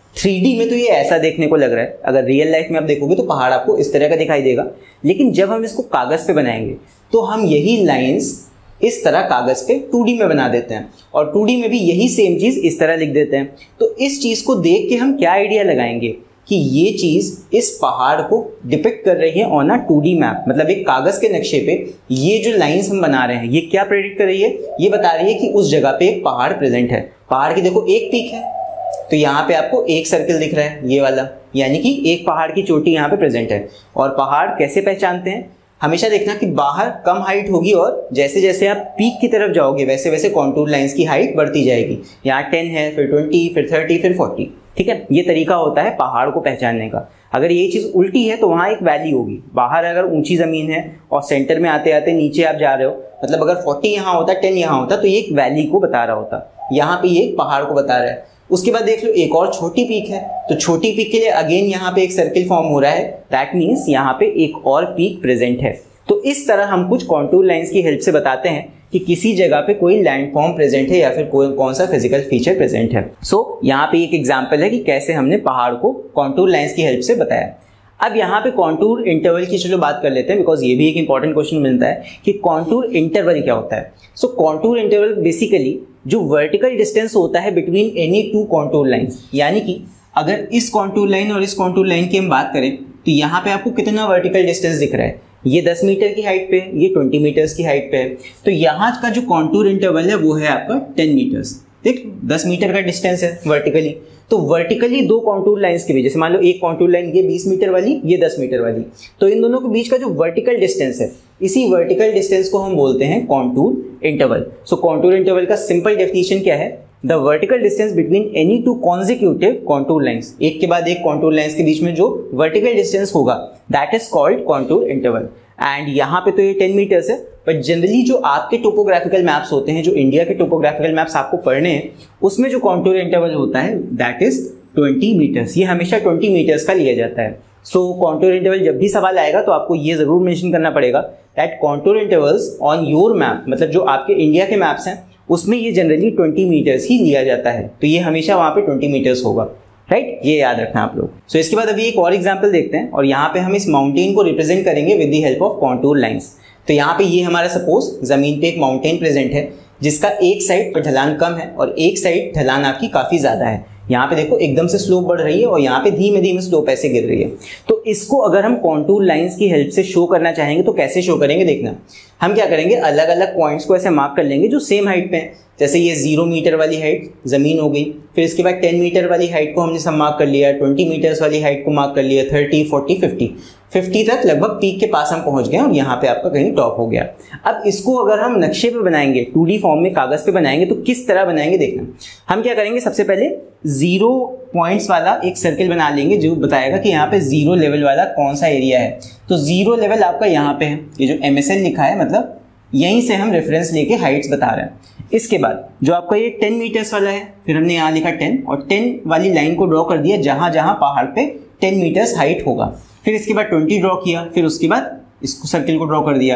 3D में तो ये ऐसा देखने को लग रहा है, अगर रियल लाइफ में आप देखोगे तो पहाड़ आपको इस तरह का दिखाई देगा। लेकिन जब हम इसको कागज़ पे बनाएंगे तो हम यही लाइन्स इस तरह कागज़ पे 2D में बना देते हैं और 2D में भी यही सेम चीज़ इस तरह लिख देते हैं। तो इस चीज़ को देख के हम क्या आइडिया लगाएंगे कि ये चीज़ इस पहाड़ को डिपिक्ट कर रही है ऑन अ 2D मैप, मतलब एक कागज़ के नक्शे पे ये जो लाइंस हम बना रहे हैं ये क्या प्रेडिक्ट कर रही है, ये बता रही है कि उस जगह पे एक पहाड़ प्रेजेंट है। पहाड़ की देखो एक पीक है तो यहाँ पे आपको एक सर्किल दिख रहा है ये वाला, यानी कि एक पहाड़ की चोटी यहाँ पे प्रेजेंट है। और पहाड़ कैसे पहचानते हैं, हमेशा देखना कि बाहर कम हाइट होगी और जैसे जैसे आप पीक की तरफ जाओगे वैसे वैसे कॉन्टूर लाइंस की हाइट बढ़ती जाएगी। यहाँ 10 है, फिर 20, फिर 30, फिर 40। ठीक है, ये तरीका होता है पहाड़ को पहचानने का। अगर ये चीज़ उल्टी है तो वहाँ एक वैली होगी। बाहर अगर ऊंची ज़मीन है और सेंटर में आते आते नीचे आप जा रहे हो, मतलब अगर 40 यहाँ होता, 10 यहाँ होता तो ये एक वैली को बता रहा होता। यहाँ पे ये पहाड़ को बता रहा है। उसके बाद देख लो एक और छोटी पीक है, तो छोटी पीक के लिए अगेन यहाँ पे एक सर्किल फॉर्म हो रहा है। दैट मीन्स यहाँ पे एक और पीक प्रेजेंट है। तो इस तरह हम कुछ कॉन्टूर लाइंस की हेल्प से बताते हैं कि किसी जगह पे कोई लैंडफॉर्म प्रेजेंट है या फिर कौन सा फिजिकल फीचर प्रेजेंट है। सो यहाँ पे एक एग्जांपल है कि कैसे हमने पहाड़ को कॉन्टूर लाइंस की हेल्प से बताया। अब यहाँ पे कॉन्टूर इंटरवल की चलो बात कर लेते हैं, बिकॉज ये भी एक इंपॉर्टेंट क्वेश्चन मिलता है कि कॉन्टूर इंटरवल क्या होता है। सो कॉन्टूर इंटरवल बेसिकली जो वर्टिकल डिस्टेंस होता है between any two contour lines, यानी कि अगर इस कॉन्टूर लाइन और इस कॉन्टूर लाइन की हम बात करें तो यहाँ पे आपको कितना वर्टिकल डिस्टेंस दिख रहा है, ये 10 मीटर की हाइट पे, ये 20 मीटर्स की हाइट पे है। तो यहाँ का जो कॉन्टूर इंटरवल है वो है आपका 10 मीटर्स। देख 10 मीटर का डिस्टेंस है वर्टिकली। तो वर्टिकली दो कॉन्टूर लाइंस के बीच, जैसे मान लो एक कॉन्टूर लाइन ये 20 मीटर वाली, ये 10 मीटर वाली, तो इन दोनों के बीच का जो वर्टिकल डिस्टेंस है, इसी वर्टिकल डिस्टेंस को हम बोलते हैं contour interval. So contour interval का सिंपल डेफिनेशन क्या है, the vertical distance between any two consecutive contour lines, एक के बाद एक कॉन्टूर लाइंस के बीच में जो वर्टिकल डिस्टेंस होगा that is called contour interval. And यहाँ पे तो ये 10 मीटर्स है, पर जनरली जो आपके टोपोग्राफिकल मैप्स होते हैं, जो इंडिया के टोपोग्राफिकल मैप्स आपको पढ़ने हैं, उसमें जो कॉन्टूर इंटरवल होता है दैट इज 20 मीटर्स। ये हमेशा 20 मीटर्स का लिया जाता है। सो कॉन्टूर इंटरवल जब भी सवाल आएगा तो आपको ये जरूर मेंशन करना पड़ेगा that contour intervals on your map, मतलब जो आपके इंडिया के मैप्स हैं उसमें ये जनरली 20 मीटर्स ही लिया जाता है। तो ये हमेशा वहाँ पे 20 मीटर्स होगा, राइट, ये याद रखना आप लोग। सो इसके बाद अभी एक और एग्जांपल देखते हैं और यहाँ पे हम इस माउंटेन को रिप्रेजेंट करेंगे with the help of contour lines. तो यहाँ पे ये हमारा सपोज जमीन पे एक माउंटेन प्रेजेंट है जिसका एक साइड पर ढलान कम है और एक साइड ढलान आपकी काफ़ी ज़्यादा है। यहाँ पे देखो एकदम से स्लोप बढ़ रही है और यहाँ पे धीमे धीमे स्लोप ऐसे गिर रही है। तो इसको अगर हम कॉन्टूर लाइंस की हेल्प से शो करना चाहेंगे तो कैसे शो करेंगे, देखना हम क्या करेंगे, अलग अलग पॉइंट्स को ऐसे मार्क कर लेंगे जो सेम हाइट पे हैं। जैसे ये 0 मीटर वाली हाइट ज़मीन हो गई, फिर इसके बाद 10 मीटर वाली हाइट को हमने सब मार्क कर लिया, 20 मीटर्स वाली हाइट को मार्क कर लिया, 30, 40, 50 तक लगभग पीक के पास हम पहुंच गए और यहाँ पे आपका कहीं टॉप हो गया। अब इसको अगर हम नक्शे पे बनाएंगे, 2D फॉर्म में कागज़ पे बनाएंगे तो किस तरह बनाएंगे देखना। हम क्या करेंगे, सबसे पहले 0 पॉइंट्स वाला एक सर्किल बना लेंगे जो बताएगा कि यहाँ पे 0 लेवल वाला कौन सा एरिया है। तो 0 लेवल आपका यहाँ पे है, ये जो MSL लिखा है, मतलब यहीं से हम रेफरेंस लेके हाइट्स बता रहे हैं। इसके बाद जो आपका ये 10 मीटर्स वाला है, फिर हमने यहाँ लिखा 10 और 10 वाली लाइन को ड्रॉ कर दिया जहाँ जहाँ पहाड़ पे 10 मीटर्स हाइट होगा। फिर इसके बाद 20 ड्रॉ किया, फिर उसके बाद इसको सर्किल को ड्रॉ कर दिया,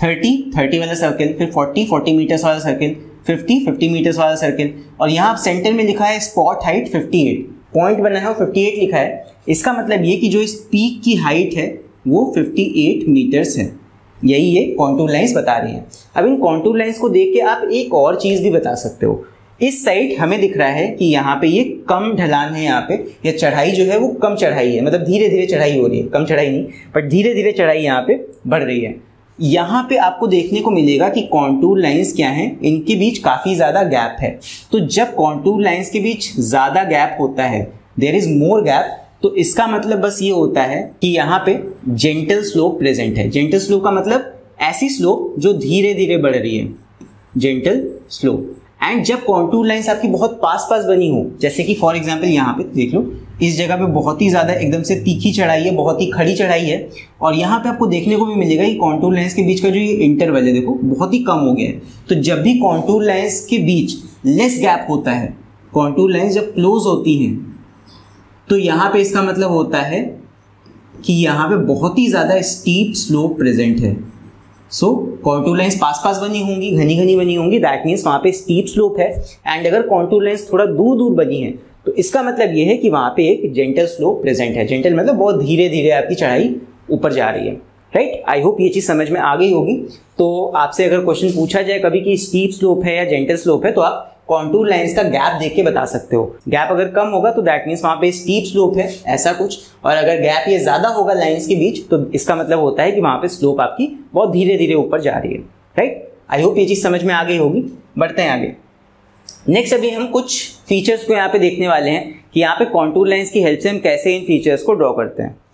30 वाला सर्किल, फिर 40 मीटर्स वाला सर्किल, 50 मीटर्स वाला सर्किल, और यहाँ सेंटर में लिखा है स्पॉट हाइट 58, पॉइंट बना है और 58 लिखा है। इसका मतलब ये कि जो इस पीक की हाइट है वो 58 मीटर्स है। यही ये कॉन्टूर लाइंस बता रही हैं। अब इन कॉन्टूर लाइंस को देख के आप एक और चीज़ भी बता सकते हो। इस साइड हमें दिख रहा है कि यहाँ पे ये कम ढलान है, यहाँ पे या चढ़ाई जो है वो कम चढ़ाई है, मतलब धीरे धीरे चढ़ाई हो रही है, कम चढ़ाई नहीं बट धीरे धीरे चढ़ाई यहाँ पे बढ़ रही है। यहाँ पे आपको देखने को मिलेगा कि कॉन्टूर लाइंस क्या हैं, इनके बीच काफ़ी ज़्यादा गैप है। तो जब कॉन्टूर लाइंस के बीच ज़्यादा गैप होता है, देयर इज़ मोर गैप, तो इसका मतलब बस ये होता है कि यहाँ पे जेंटल स्लोप प्रेजेंट है। जेंटल स्लोप का मतलब ऐसी स्लोप जो धीरे धीरे बढ़ रही है, जेंटल स्लोप। एंड जब कॉन्टूर लाइंस आपकी बहुत पास पास बनी हो, जैसे कि फॉर एग्जांपल यहाँ पे देख लो, इस जगह पे बहुत ही ज़्यादा एकदम से तीखी चढ़ाई है, बहुत ही खड़ी चढ़ाई है, और यहाँ पे आपको देखने को भी मिलेगा कि कॉन्टूर लाइंस के बीच का जो ये इंटरवल है देखो बहुत ही कम हो गया है। तो जब भी कॉन्टूर लाइंस के बीच लेस गैप होता है, कॉन्टूर लाइंस जब क्लोज होती हैं, तो यहाँ पे इसका मतलब होता है कि यहाँ पे बहुत ही ज़्यादा स्टीप स्लोप प्रेजेंट है। सो कॉन्टूर लाइंस पास पास बनी होंगी, घनी घनी बनी होंगी, दैट मीन्स वहाँ पे स्टीप स्लोप है। एंड अगर कॉन्टूर लाइंस थोड़ा दूर दूर बनी है तो इसका मतलब ये है कि वहाँ पे एक जेंटल स्लोप प्रेजेंट है। जेंटल मतलब बहुत धीरे धीरे आपकी चढ़ाई ऊपर जा रही है, राइट। आई होप ये चीज़ समझ में आ गई होगी। तो आपसे अगर क्वेश्चन पूछा जाए कभी कि स्टीप स्लोप है या जेंटल स्लोप है, तो आप कॉन्टूर लाइंस का गैप देख के बता सकते हो। गैप अगर कम होगा तो दैट मीन्स वहाँ पे स्टीप स्लोप है, ऐसा कुछ, और अगर गैप ये ज़्यादा होगा लाइंस के बीच तो इसका मतलब होता है कि वहाँ पे स्लोप आपकी बहुत धीरे धीरे ऊपर जा रही है, राइट। आई होप ये चीज़ समझ में आ गई होगी। बढ़ते हैं आगे। नेक्स्ट अभी हम कुछ फीचर्स को यहाँ पे देखने वाले हैं कि यहाँ पे कॉन्टूर लाइंस की हेल्प से हम कैसे इन फीचर्स को ड्रॉ करते हैं।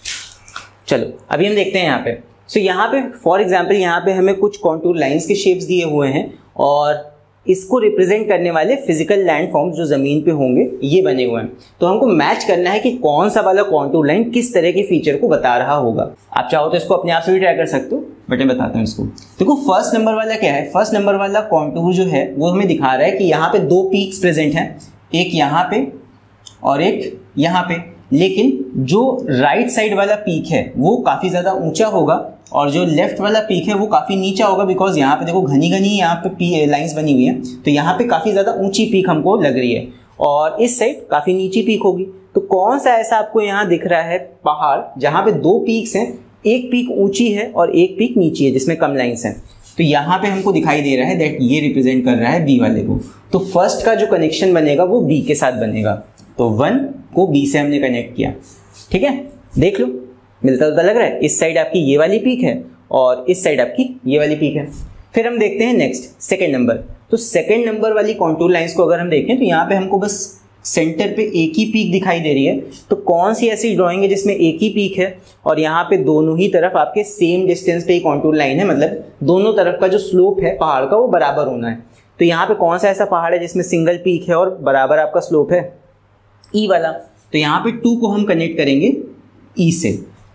चलो अभी हम देखते हैं यहाँ पे। सो यहाँ पे फॉर एग्जाम्पल यहाँ पे हमें कुछ कॉन्टूर लाइंस के शेप्स दिए हुए हैं और इसको रिप्रेजेंट करने वाले फिजिकल लैंडफॉर्म्स जो ज़मीन पे होंगे ये बने हुए हैं। तो हमको मैच करना है कि कौन सा वाला कॉन्टूर लाइन किस तरह के फीचर को बता रहा होगा। आप चाहो तो इसको अपने आप से भी ट्राई कर सकते हो, बट मैं बताता हूँ इसको। देखो फर्स्ट नंबर वाला क्या है, फर्स्ट नंबर वाला कॉन्टूर जो है वो हमें दिखा रहा है कि यहाँ पे दो पीक्स प्रेजेंट हैं, एक यहाँ पे और एक यहाँ पे, लेकिन जो राइट साइड वाला पीक है वो काफ़ी ज़्यादा ऊंचा होगा और जो लेफ्ट वाला पीक है वो काफ़ी नीचा होगा, बिकॉज यहाँ पे देखो घनी घनी यहाँ पे लाइंस बनी हुई हैं, तो यहाँ पे काफ़ी ज़्यादा ऊंची पीक हमको लग रही है और इस साइड काफ़ी नीची पीक होगी। तो कौन सा ऐसा आपको यहाँ दिख रहा है पहाड़ जहाँ पे दो पीक्स हैं, एक पीक ऊंची है और एक पीक नीची है जिसमें कम लाइन्स हैं। तो यहाँ पे हमको दिखाई दे रहा है दैट ये रिप्रेजेंट कर रहा है बी वाले को। तो फर्स्ट का जो कनेक्शन बनेगा वो बी के साथ बनेगा, तो 1 को बी से हमने कनेक्ट किया, ठीक है। देख लो मिलता जुलता लग रहा है, इस साइड आपकी ये वाली पीक है और इस साइड आपकी ये वाली पीक है। फिर हम देखते हैं नेक्स्ट सेकंड नंबर। तो सेकंड नंबर वाली कॉन्टूर लाइंस को अगर हम देखें तो यहाँ पे हमको बस सेंटर पे एक ही पीक दिखाई दे रही है। तो कौन सी ऐसी ड्राइंग है जिसमें एक ही पीक है और यहाँ पे दोनों ही तरफ आपके सेम डिस्टेंस पे कॉन्टूर लाइन है, मतलब दोनों तरफ का जो स्लोप है पहाड़ का वो बराबर होना है। तो यहाँ पे कौन सा ऐसा पहाड़ है जिसमें सिंगल पीक है और बराबर आपका स्लोप है, ई वाला। तो यहाँ पे 2 को हम कनेक्ट करेंगे ई से,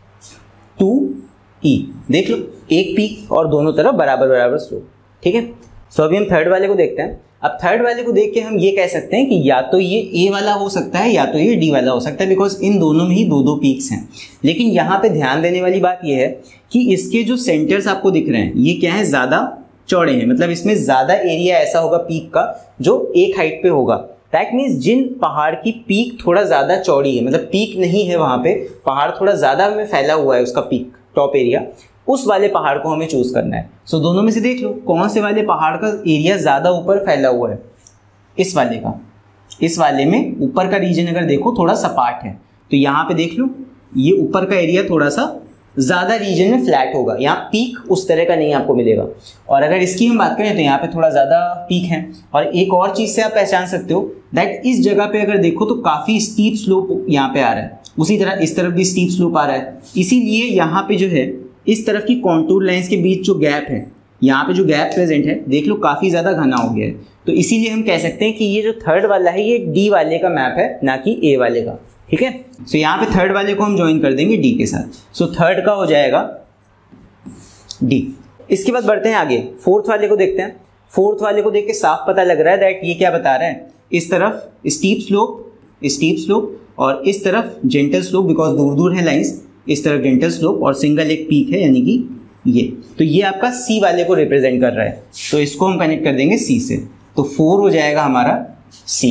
2E, देख लो एक पीक और दोनों तरफ बराबर बराबर स्लोप, ठीक है। सो अभी हम थर्ड वाले को देखते हैं। अब थर्ड वाले को देख के हम ये कह सकते हैं कि या तो ये ए वाला हो सकता है या तो ये डी वाला हो सकता है, बिकॉज इन दोनों में ही दो दो पीक्स हैं। लेकिन यहाँ पे ध्यान देने वाली बात ये है कि इसके जो सेंटर्स आपको दिख रहे हैं ये क्या है, ज़्यादा चौड़े हैं, मतलब इसमें ज़्यादा एरिया ऐसा होगा पीक का जो एक हाइट पे होगा। दैट मीन्स जिन पहाड़ की पीक थोड़ा ज़्यादा चौड़ी है, मतलब पीक नहीं है वहाँ पे, पहाड़ थोड़ा ज़्यादा में फैला हुआ है उसका पीक टॉप एरिया, उस वाले पहाड़ को हमें चूज़ करना है। सो दोनों में से देख लो कौन से वाले पहाड़ का एरिया ज़्यादा ऊपर फैला हुआ है, इस वाले का। इस वाले में ऊपर का रीजन अगर देखो थोड़ा सपाट है, तो यहाँ पे देख लो ये ऊपर का एरिया थोड़ा सा ज़्यादा रीजन में फ्लैट होगा, यहाँ पीक उस तरह का नहीं आपको मिलेगा। और अगर इसकी हम बात करें तो यहाँ पे थोड़ा ज़्यादा पीक है। और एक और चीज़ से आप पहचान सकते हो दैट इस जगह पे अगर देखो तो काफ़ी स्टीप स्लोप यहाँ पे आ रहा है, उसी तरह इस तरफ भी स्टीप स्लोप आ रहा है। इसीलिए यहाँ पे जो है इस तरफ की कॉन्टूर लाइंस के बीच जो गैप है, यहाँ पे जो गैप प्रेजेंट है देख लो काफ़ी ज़्यादा घना हो गया है। तो इसीलिए हम कह सकते हैं कि ये जो थर्ड वाला है ये डी वाले का मैप है, ना कि ए वाले का, ठीक है। सो यहाँ पे थर्ड वाले को हम ज्वाइन कर देंगे डी के साथ। सो थर्ड का हो जाएगा डी। इसके बाद बढ़ते हैं आगे, फोर्थ वाले को देखते हैं। फोर्थ वाले को देख के साफ पता लग रहा है दैट ये क्या बता रहा है, इस तरफ स्टीप स्लोप और इस तरफ जेंटल स्लोप, बिकॉज दूर दूर है लाइंस, इस तरफ जेंटल स्लोप और सिंगल एक पीक है यानी कि ये। तो ये आपका सी वाले को रिप्रेजेंट कर रहा है, तो इसको हम कनेक्ट कर देंगे सी से। तो 4 हो जाएगा हमारा सी,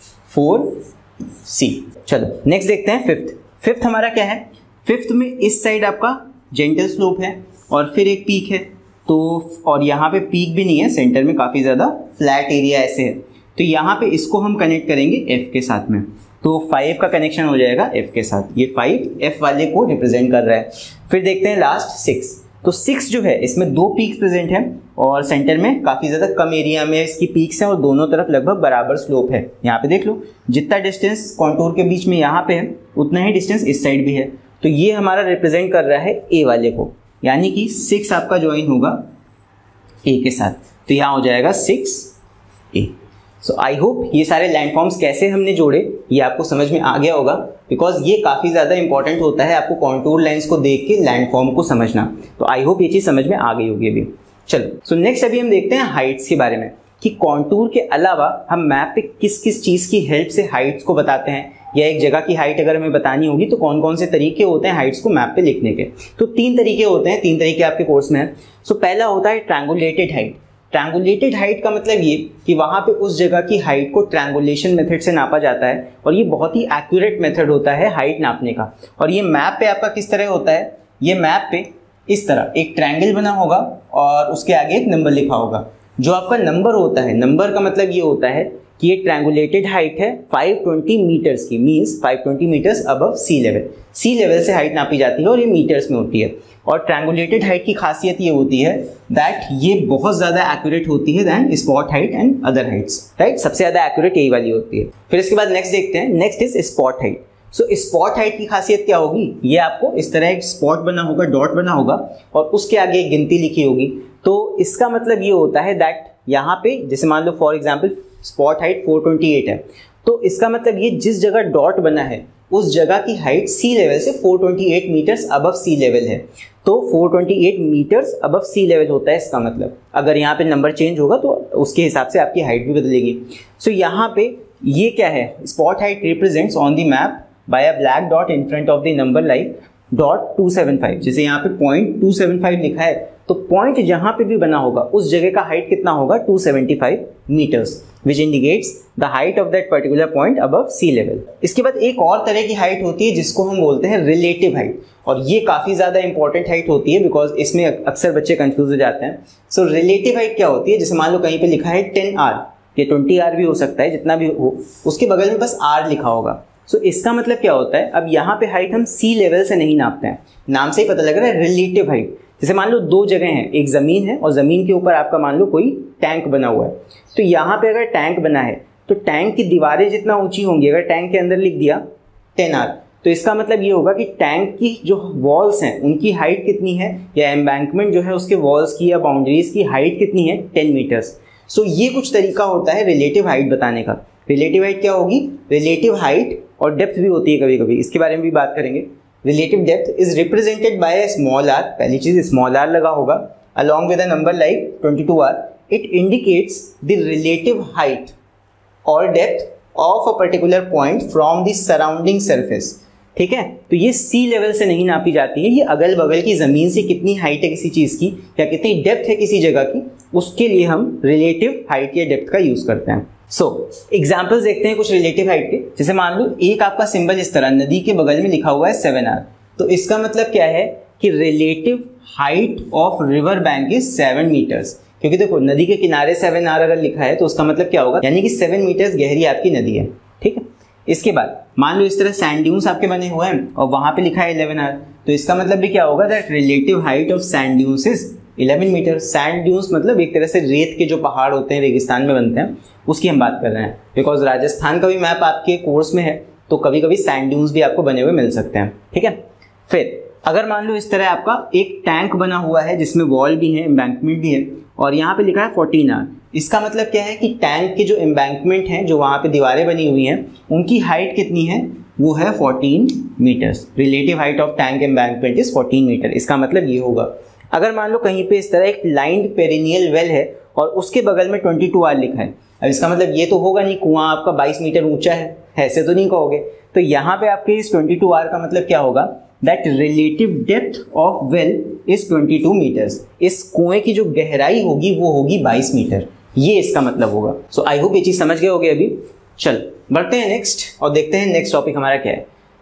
4C। चलो नेक्स्ट देखते हैं फिफ्थ। फिफ्थ हमारा क्या है, फिफ्थ में इस साइड आपका जेंटल स्लोप है और फिर एक पीक है, तो और यहाँ पे पीक भी नहीं है, सेंटर में काफ़ी ज़्यादा फ्लैट एरिया ऐसे है। तो यहाँ पे इसको हम कनेक्ट करेंगे f के साथ में, तो 5 का कनेक्शन हो जाएगा f के साथ, ये 5 f वाले को रिप्रेजेंट कर रहा है। फिर देखते हैं लास्ट 6, तो 6 जो है इसमें 2 पीक्स प्रेजेंट हैं और सेंटर में काफ़ी ज़्यादा कम एरिया में इसकी पीक्स हैं और दोनों तरफ लगभग बराबर स्लोप है। यहाँ पे देख लो जितना डिस्टेंस कॉन्टूर के बीच में यहाँ पे है उतना ही डिस्टेंस इस साइड भी है, तो ये हमारा रिप्रेजेंट कर रहा है a वाले को, यानी कि 6 आपका ज्वाइन होगा a के साथ, तो यहाँ हो जाएगा 6a। सो आई होप ये सारे लैंडफॉर्म्स कैसे हमने जोड़े ये आपको समझ में आ गया होगा, बिकॉज ये काफ़ी ज़्यादा इंपॉर्टेंट होता है आपको कॉन्टूर लाइंस को देख के लैंडफॉर्म को समझना। तो आई होप ये चीज़ समझ में आ गई होगी अभी। चलो सो नेक्स्ट अभी हम देखते हैं हाइट्स के बारे में, कि कॉन्टूर के अलावा हम मैप पे किस किस चीज़ की हेल्प से हाइट्स को बताते हैं, या एक जगह की हाइट अगर हमें बतानी होगी तो कौन कौन से तरीके होते हैं हाइट्स को मैप पे लिखने के। तो 3 तरीके होते हैं, 3 तरीके आपके कोर्स में है। सो पहला होता है ट्रायंगुलेटेड हाइट। ट्रायंगुलेटेड हाइट का मतलब ये कि वहाँ पे उस जगह की हाइट को ट्रायंगुलेशन मेथड से नापा जाता है और ये बहुत ही एक्यूरेट मेथड होता है हाइट नापने का। और ये मैप पे आपका किस तरह होता है, ये मैप पे इस तरह एक ट्रायंगल बना होगा और उसके आगे एक नंबर लिखा होगा। जो आपका नंबर होता है, नंबर का मतलब ये होता है कि ये ट्रायंगुलेटेड हाइट है 520 मीटर्स की, means 520 metres above sea level. Sea level से हाइट नापी जाती है और ये मीटर्स में होती है। और ट्रायंगुलेटेड हाइट की खासियत ये होती है दैट ये बहुत ज़्यादा एक्यूरेट होती है than spot height and other heights, right. सबसे ज़्यादा एक्यूरेट यही वाली होती है। फिर इसके बाद नेक्स्ट देखते हैं, next is spot height. So spot height की खासियत क्या होगी, ये आपको इस तरह एक स्पॉट बना होगा, डॉट बना होगा और उसके आगे एक गिनती लिखी होगी। तो इसका मतलब ये होता है दैट यहाँ पे जैसे मान लो फॉर एग्जाम्पल स्पॉट हाइट 428 है, तो इसका मतलब ये जिस जगह डॉट बना है उस जगह की हाइट सी लेवल से 428 मीटर्स अबव सी लेवल है। तो 428 मीटर्स अबव सी लेवल होता है इसका मतलब। अगर यहाँ पे नंबर चेंज होगा तो उसके हिसाब से आपकी हाइट भी बदलेगी। सो यहाँ पे ये क्या है, spot height represents on the map by a black dot in front of the number like .275। जैसे यहाँ पे .275 लिखा है तो पॉइंट जहाँ पे भी बना होगा उस जगह का हाइट कितना होगा 275 metres, which indicates the height of that particular point above sea level. इसके बाद एक और तरह की हाइट होती है जिसको हम बोलते हैं रिलेटिव हाइट, और ये काफ़ी ज़्यादा इंपॉर्टेंट हाइट होती है बिकॉज इसमें अक्सर बच्चे कंफ्यूज हो जाते हैं। सो रिलेटिव हाइट क्या होती है, जैसे मान लो कहीं पे लिखा है 10R, ये 20R भी हो सकता है, जितना भी हो उसके बगल में बस R लिखा होगा। सो इसका मतलब क्या होता है, अब यहाँ पे हाइट हम सी लेवल से नहीं नापते हैं, नाम से ही पता लग रहा है रिलेटिव हाइट। जैसे मान लो 2 जगह हैं, एक ज़मीन है और ज़मीन के ऊपर आपका मान लो कोई टैंक बना हुआ है, तो यहाँ पे अगर टैंक बना है तो टैंक की दीवारें जितना ऊंची होंगी, अगर टैंक के अंदर लिख दिया 10R, तो इसका मतलब ये होगा कि टैंक की जो वॉल्स हैं उनकी हाइट कितनी है, या एम्बैंकमेंट जो है उसके वॉल्स की या बाउंड्रीज की हाइट कितनी है, 10 मीटर्स। सो ये कुछ तरीका होता है रिलेटिव हाइट बताने का। रिलेटिव हाइट क्या होगी, रिलेटिव हाइट और डेप्थ भी होती है कभी कभी, इसके बारे में भी बात करेंगे। Relative depth is represented by a small r, पहली चीज स्मॉल r लगा होगा along with a number like 22R। It indicates the relative height और depth of a particular point from the surrounding surface. ठीक है, तो ये सी लेवल से नहीं नापी जाती है, ये अगल बगल की ज़मीन से कितनी हाइट है किसी चीज़ की या कितनी डेप्थ है किसी जगह की, उसके लिए हम रिलेटिव हाइट या डेप्थ का यूज़ करते हैं। सो एग्जाम्पल्स देखते हैं कुछ रिलेटिव हाइट के। जैसे मान लो एक आपका सिंबल इस तरह नदी के बगल में लिखा हुआ है 7R, तो इसका मतलब क्या है कि relative height of river bank is 7 metres. क्योंकि देखो नदी के किनारे 7R अगर लिखा है तो उसका मतलब क्या होगा, यानी कि 7 मीटर्स गहरी आपकी नदी है। ठीक है, इसके बाद मान लो इस तरह सैंड ड्यून्स आपके बने हुए हैं और वहां पे लिखा है 11R, तो इसका मतलब भी क्या होगा that relative height of sand dunes is 11 metre. Sand dunes मतलब एक तरह से रेत के जो पहाड़ होते हैं रेगिस्तान में बनते हैं उसकी हम बात कर रहे हैं, बिकॉज राजस्थान का भी मैप आपके कोर्स में है तो कभी कभी सैंड ड्यून्स भी आपको बने हुए मिल सकते हैं। ठीक है, फिर अगर मान लो इस तरह आपका एक टैंक बना हुआ है जिसमें वॉल भी है, एम्बैंकमेंट भी है और यहाँ पे लिखा है 14R, इसका मतलब क्या है कि टैंक के जो एम्बैंकमेंट हैं, जो वहाँ पे दीवारें बनी हुई हैं, उनकी हाइट कितनी है, वो है 14 metres. Relative height of tank embankment is 14 metre. इसका मतलब ये होगा अगर मान लो कहीं पे इस तरह एक लाइन्ड पेरिनियल वेल है और उसके बगल में 22R लिखा है, अब इसका मतलब ये तो होगा नहीं कुआं आपका 22 मीटर ऊंचा है, ऐसे तो नहीं कहोगे। तो यहाँ पे आपके इस 22R का मतलब क्या होगा, that relative depth of well is 22 metres. इस कुएं की जो गहराई होगी वो होगी 22 मीटर, ये इसका मतलब होगा। सो आई होप ये चीज समझ गए होगे अभी। चल बढ़ते हैं नेक्स्ट और देखते हैं नेक्स्ट टॉपिक हमारा क्या है।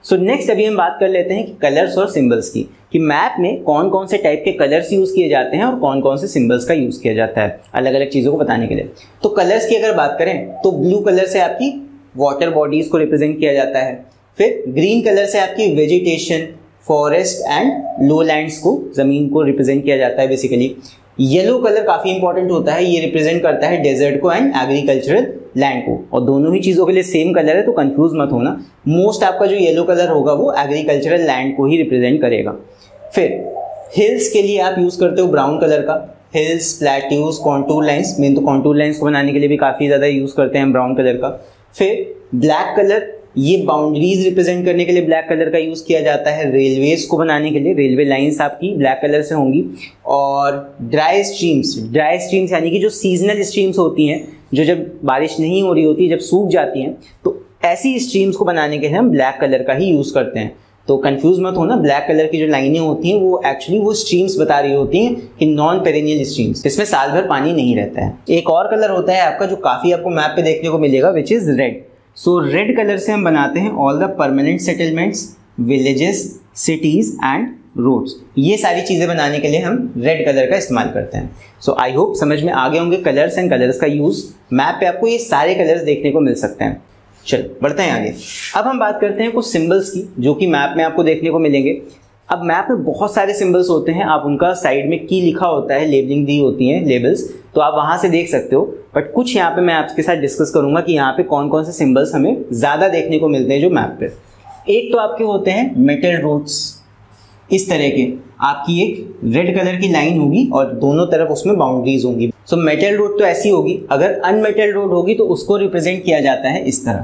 सो नेक्स्ट अभी हम बात कर लेते हैं कि कलर्स और सिंबल्स की, कि मैप में कौन कौन से टाइप के कलर्स यूज किए जाते हैं और कौन कौन से सिंबल्स का यूज किया जाता है अलग अलग चीजों को बताने के लिए। तो कलर्स की अगर बात करें तो ब्लू कलर से आपकी वाटर बॉडीज को रिप्रेजेंट किया जाता है, फिर ग्रीन कलर से आपकी वेजिटेशन, फॉरेस्ट एंड लोलैंड्स को, जमीन को रिप्रेजेंट किया जाता है बेसिकली। येलो कलर काफी इंपॉर्टेंट होता है, ये रिप्रेजेंट करता है डेजर्ट को एंड एग्रीकल्चरल लैंड को, और दोनों ही चीजों के लिए सेम कलर है तो कंफ्यूज मत होना। मोस्ट आपका जो येलो कलर होगा वो एग्रीकल्चरल लैंड को ही रिप्रेजेंट करेगा। फिर हिल्स के लिए आप यूज करते हो ब्राउन कलर का, hills, plateaus, contour lines, main तो कॉन्टूर लाइंस को बनाने के लिए भी काफी ज्यादा यूज करते हैं ब्राउन कलर का। फिर ब्लैक कलर, ये बाउंड्रीज रिप्रेजेंट करने के लिए ब्लैक कलर का यूज किया जाता है। रेलवेज को बनाने के लिए रेलवे लाइंस आपकी ब्लैक कलर से होंगी। और ड्राई स्ट्रीम्स यानी कि जो सीजनल स्ट्रीम्स होती हैं, जो जब बारिश नहीं हो रही होती, जब सूख जाती हैं, तो ऐसी स्ट्रीम्स को बनाने के लिए हम ब्लैक कलर का ही यूज करते हैं। तो कंफ्यूज मत होना, ब्लैक कलर की जो लाइनें होती हैं वो एक्चुअली वो स्ट्रीम्स बता रही होती हैं कि नॉन पेरेनियल स्ट्रीम्स, इसमें साल भर पानी नहीं रहता है। एक और कलर होता है आपका जो काफी आपको मैप पे देखने को मिलेगा, which is red. So red colour से हम बनाते हैं all the permanent settlements, villages, cities and roads. ये सारी चीजें बनाने के लिए हम रेड कलर का इस्तेमाल करते हैं। सो आई होप समझ में आ गए होंगे कलर्स एंड कलर्स का यूज। मैप पे आपको ये सारे कलर्स देखने को मिल सकते हैं। चलो बढ़ते हैं आगे। अब हम बात करते हैं कुछ सिंबल्स की जो कि मैप में आपको देखने को मिलेंगे। अब मैप में बहुत सारे सिंबल्स होते हैं, आप उनका साइड में की लिखा होता है, लेबलिंग दी होती है, लेबल्स, तो आप वहां से देख सकते हो। बट कुछ यहाँ पे मैं आपके साथ डिस्कस करूंगा कि यहाँ पे कौन कौन से सिंबल्स हमें ज्यादा देखने को मिलते हैं जो मैप पे। एक तो आपके होते हैं मेटल रोड्स, इस तरह के, आपकी एक रेड कलर की लाइन होगी और दोनों तरफ उसमें बाउंड्रीज होंगी। सो मेटल रोड तो ऐसी होगी, अगर अनमेटल रोड होगी तो उसको रिप्रेजेंट किया जाता है इस तरह,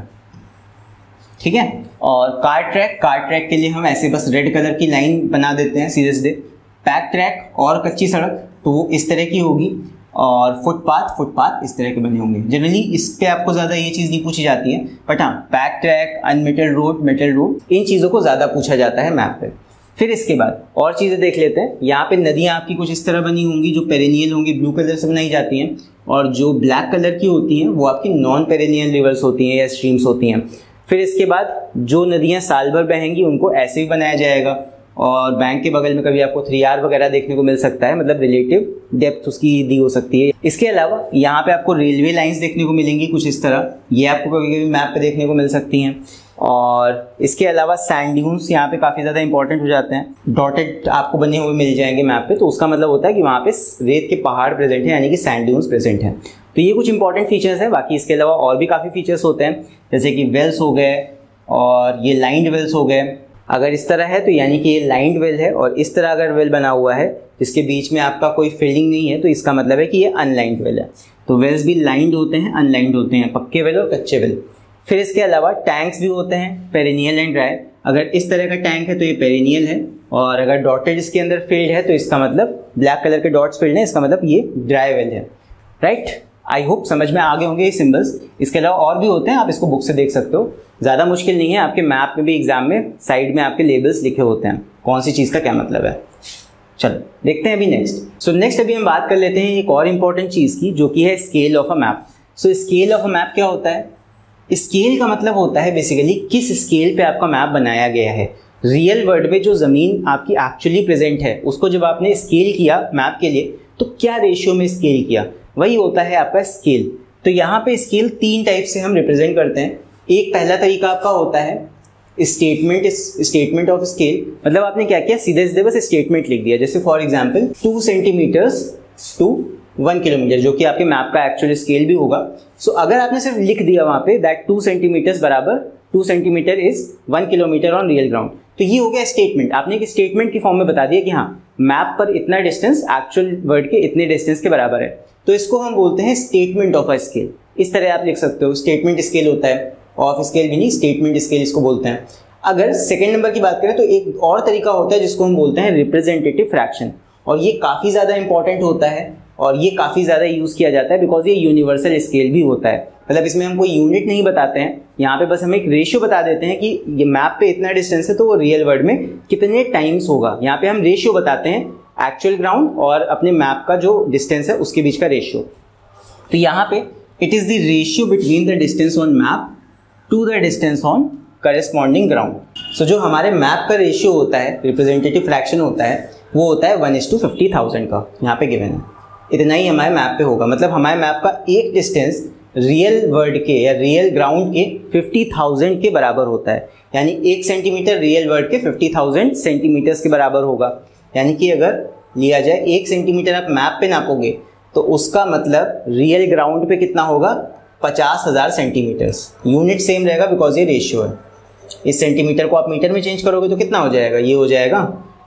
ठीक है। और कार ट्रैक के लिए हम ऐसे बस रेड कलर की लाइन बना देते हैं सीधे सीधे। पैक ट्रैक और कच्ची सड़क तो वो इस तरह की होगी, और फुटपाथ इस तरह के बने होंगे। जनरली इस पे आपको ज़्यादा ये चीज़ नहीं पूछी जाती है, बट हाँ pack track, unmetal road, metal road, इन चीज़ों को ज़्यादा पूछा जाता है मैप पे। फिर इसके बाद और चीज़ें देख लेते हैं। यहाँ पे नदियाँ आपकी कुछ इस तरह बनी होंगी जो पेरेनियल होंगी, ब्लू कलर से बनाई जाती हैं, और जो ब्लैक कलर की होती हैं वो आपकी नॉन पेरेनियल रिवर्स होती हैं या स्ट्रीम्स होती हैं। फिर इसके बाद जो नदियाँ साल भर बहेंगी उनको ऐसे भी बनाया जाएगा, और बैंक के बगल में कभी आपको 3R वगैरह देखने को मिल सकता है, मतलब रिलेटिव डेप्थ उसकी दी हो सकती है। इसके अलावा यहाँ पे आपको रेलवे लाइंस देखने को मिलेंगी कुछ इस तरह, ये आपको कभी कभी मैप पे देखने को मिल सकती हैं। और इसके अलावा सैंड ड्यून्स यहाँ पे काफ़ी ज़्यादा इंपॉर्टेंट हो जाते हैं, डॉटेड आपको बने हुए मिल जाएंगे मैप पे, तो उसका मतलब होता है कि वहाँ पे रेत के पहाड़ प्रेजेंट हैं, यानी कि सैंड ड्यून्स प्रेजेंट हैं। तो ये कुछ इंपॉर्टेंट फीचर्स हैं। बाकी इसके अलावा और भी काफ़ी फीचर्स होते हैं, जैसे कि वेल्स हो गए और ये लाइंड वेल्स हो गए। अगर इस तरह है तो यानी कि ये लाइंड वेल है, और इस तरह अगर वेल बना हुआ है जिसके बीच में आपका कोई फिलिंग नहीं है तो इसका मतलब है कि ये अनलाइंड वेल है। तो वेल्स भी लाइंड होते हैं, अनलाइंड होते हैं, पक्के वेल और कच्चे वेल। फिर इसके अलावा टैंक्स भी होते हैं, पेरिनियल एंड ड्राई। अगर इस तरह का टैंक है तो ये पेरिनियल है, और अगर डॉटेड इसके अंदर फील्ड है तो इसका मतलब ब्लैक कलर के डॉट्स फील्ड है, इसका मतलब ये ड्राई वेल है, राइट। आई होप समझ में आ गए होंगे ये सिंबल्स। इसके अलावा और भी होते हैं, आप इसको बुक से देख सकते हो, ज़्यादा मुश्किल नहीं है। आपके मैप में भी एग्जाम में साइड में आपके लेबल्स लिखे होते हैं, कौन सी चीज़ का क्या मतलब है। चलो देखते हैं अभी नेक्स्ट। सो नेक्स्ट अभी हम बात कर लेते हैं एक और इम्पॉर्टेंट चीज़ की, जो कि है scale of a map. So scale of a map क्या होता है? स्केल का मतलब होता है बेसिकली किस स्केल पे आपका मैप बनाया गया है। रियल वर्ल्ड में जो ज़मीन आपकी एक्चुअली प्रेजेंट है उसको जब आपने स्केल किया मैप के लिए तो क्या रेशियो में स्केल किया, वही होता है आपका स्केल। तो यहाँ पे स्केल 3 टाइप से हम रिप्रेजेंट करते हैं। एक पहला तरीका आपका होता है स्टेटमेंट ऑफ स्केल, मतलब आपने क्या किया, सीधे सीधे बस स्टेटमेंट लिख दिया। जैसे for example 2 centimetres to 1 kilometre, जो कि आपके मैप का एक्चुअल स्केल भी होगा। सो अगर आपने सिर्फ लिख दिया वहां पे दैट 2 सेंटीमीटर्स बराबर 2 centimetre is 1 kilometre on real ground, तो ये हो गया स्टेटमेंट। आपने एक स्टेटमेंट की फॉर्म में बता दिया कि हाँ मैप पर इतना डिस्टेंस एक्चुअल वर्ड के इतने डिस्टेंस के बराबर है, तो इसको हम बोलते हैं स्टेटमेंट ऑफ अ स्केल। इस तरह आप लिख सकते हो, स्टेटमेंट स्केल होता है, ऑफ स्केल भी नहीं, स्टेटमेंट स्केल इसको बोलते हैं। अगर सेकेंड नंबर की बात करें तो एक और तरीका होता है जिसको हम बोलते हैं रिप्रेजेंटेटिव फ्रैक्शन, और ये काफ़ी ज़्यादा इंपॉर्टेंट होता है और ये काफ़ी ज़्यादा यूज़ किया जाता है बिकॉज ये यूनिवर्सल स्केल भी होता है। मतलब इसमें हम कोई यूनिट नहीं बताते हैं, यहाँ पे बस हम एक रेशियो बता देते हैं कि ये मैप पे इतना डिस्टेंस है तो वो रियल वर्ल्ड में कितने टाइम्स होगा। यहाँ पे हम रेशियो बताते हैं, एक्चुअल ग्राउंड और अपने मैप का जो डिस्टेंस है उसके बीच का रेशियो। तो यहाँ पे it is the ratio between the distance on map to the distance on corresponding ground. So जो हमारे मैप का रेशियो होता है, रिप्रेजेंटेटिव फ्रैक्शन होता है, वो होता है 1:50,000 का, यहाँ पे गिवन है। इतना ही हमारे मैप पे होगा, मतलब हमारे मैप का एक डिस्टेंस रियल वर्ल्ड के या रियल ग्राउंड के 50,000 के बराबर होता है। यानी 1 सेंटीमीटर रियल वर्ल्ड के 50,000 सेंटीमीटर्स के बराबर होगा। यानी कि अगर लिया जाए 1 सेंटीमीटर आप मैप पे नापोगे तो उसका मतलब रियल ग्राउंड पे कितना होगा, 50,000 सेंटीमीटर्स। यूनिट सेम रहेगा बिकॉज ये रेशियो है। इस सेंटीमीटर को आप मीटर में चेंज करोगे तो कितना हो जाएगा, ये हो जाएगा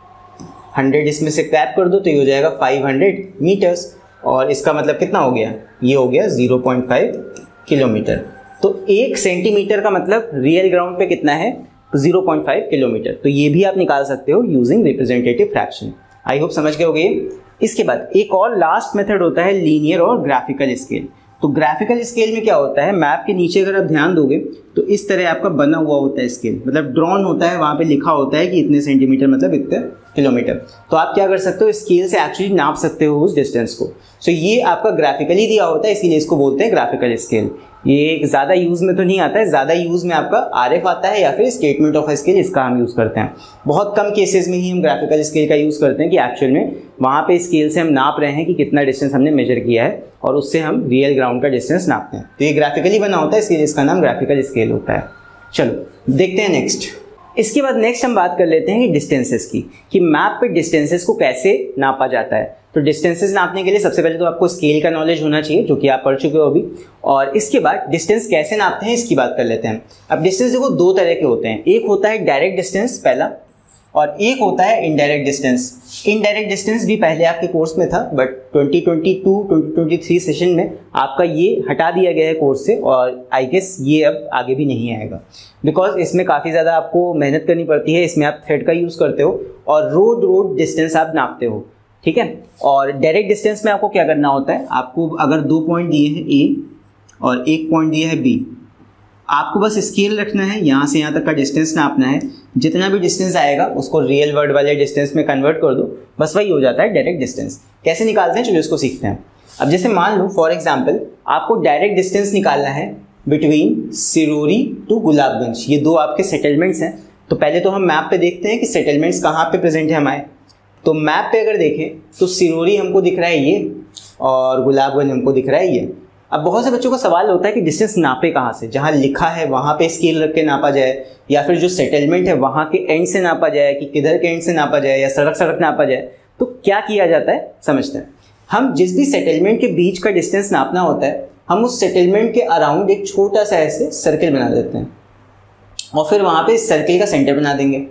100, इसमें से क्रैप कर दो तो ये हो जाएगा 500 मीटर्स, और इसका मतलब कितना हो गया, ये हो गया 0.5 किलोमीटर। तो 1 सेंटीमीटर का मतलब रियल ग्राउंड पे कितना है, 0.5 किलोमीटर। तो ये भी आप निकाल सकते हो using representative fraction. I hope समझ गए होगे। इसके बाद एक और लास्ट मेथड होता है लीनियर और ग्राफिकल स्केल। तो ग्राफिकल स्केल में क्या होता है, मैप के नीचे अगर आप ध्यान दोगे तो इस तरह आपका बना हुआ होता है स्केल, मतलब ड्रॉन होता है, वहाँ पे लिखा होता है कि इतने सेंटीमीटर मतलब इतने किलोमीटर। तो आप क्या कर सकते हो, स्केल से एक्चुअली नाप सकते हो उस डिस्टेंस को। सो ये आपका ग्राफिकली दिया होता है, इसीलिए इसको बोलते हैं ग्राफिकल स्केल। ये ज़्यादा यूज़ में तो नहीं आता है, ज़्यादा यूज़ में आपका आरएफ आता है या फिर स्टेटमेंट ऑफ स्केल, इसका हम यूज़ करते हैं। बहुत कम केसेस में ही हम ग्राफिकल स्केल का यूज़ करते हैं कि एक्चुअल में वहाँ पे स्केल से हम नाप रहे हैं कि कितना डिस्टेंस हमने मेजर किया है और उससे हम रियल ग्राउंड का डिस्टेंस नापते हैं। तो ये ग्राफिकली बना होता है, इसलिए इसका नाम ग्राफिकल स्केल होता है। चलो देखते हैं नेक्स्ट। इसके बाद नेक्स्ट हम बात कर लेते हैं कि डिस्टेंसेस की, कि मैप पे डिस्टेंसेस को कैसे नापा जाता है। तो डिस्टेंसेस नापने के लिए सबसे पहले तो आपको स्केल का नॉलेज होना चाहिए, जो कि आप पढ़ चुके हो अभी। और इसके बाद डिस्टेंस कैसे नापते हैं इसकी बात कर लेते हैं। अब डिस्टेंस देखो 2 तरह के होते हैं, एक होता है डायरेक्ट डिस्टेंस पहला, और एक होता है इनडायरेक्ट डिस्टेंस। इनडायरेक्ट डिस्टेंस भी पहले आपके कोर्स में था, बट 2022-2023 सेशन में आपका ये हटा दिया गया है कोर्स से, और आई गेस ये अब आगे भी नहीं आएगा, बिकॉज इसमें काफ़ी ज़्यादा आपको मेहनत करनी पड़ती है। इसमें आप थ्रेड का यूज़ करते हो और रोड डिस्टेंस आप नापते हो, ठीक है। और डायरेक्ट डिस्टेंस में आपको क्या करना होता है, आपको अगर 2 पॉइंट दिए हैं ए और 1 पॉइंट दिया है बी, आपको बस स्केल रखना है, यहाँ से यहाँ तक का डिस्टेंस नापना है। जितना भी डिस्टेंस आएगा उसको रियल वर्ल्ड वाले डिस्टेंस में कन्वर्ट कर दो, बस वही हो जाता है डायरेक्ट डिस्टेंस। कैसे निकालते हैं, चलो इसको सीखते हैं। अब जैसे मान लो फॉर एग्जांपल आपको डायरेक्ट डिस्टेंस निकालना है बिटवीन सिरोरी टू गुलाबगंज। ये 2 आपके सेटलमेंट्स हैं। तो पहले तो हम मैप पे देखते हैं कि सेटलमेंट्स कहाँ पे प्रेजेंट है हमारे। तो मैप पे अगर देखें तो सिरोरी हमको दिख रहा है ये, और गुलाबगंज हमको दिख रहा है ये। अब बहुत से बच्चों का सवाल होता है कि डिस्टेंस नापे कहाँ से, जहाँ लिखा है वहाँ पे स्केल रख के नापा जाए, या फिर जो सेटलमेंट है वहाँ के एंड से नापा जाए, कि किधर के एंड से नापा जाए, या सड़क नापा जाए। तो क्या किया जाता है समझते हैं। हम जिस भी सेटलमेंट के बीच का डिस्टेंस नापना होता है, हम उस सेटलमेंट के अराउंड एक छोटा सा ऐसे सर्किल बना देते हैं, और फिर वहाँ पे इस सर्किल का सेंटर बना देंगे,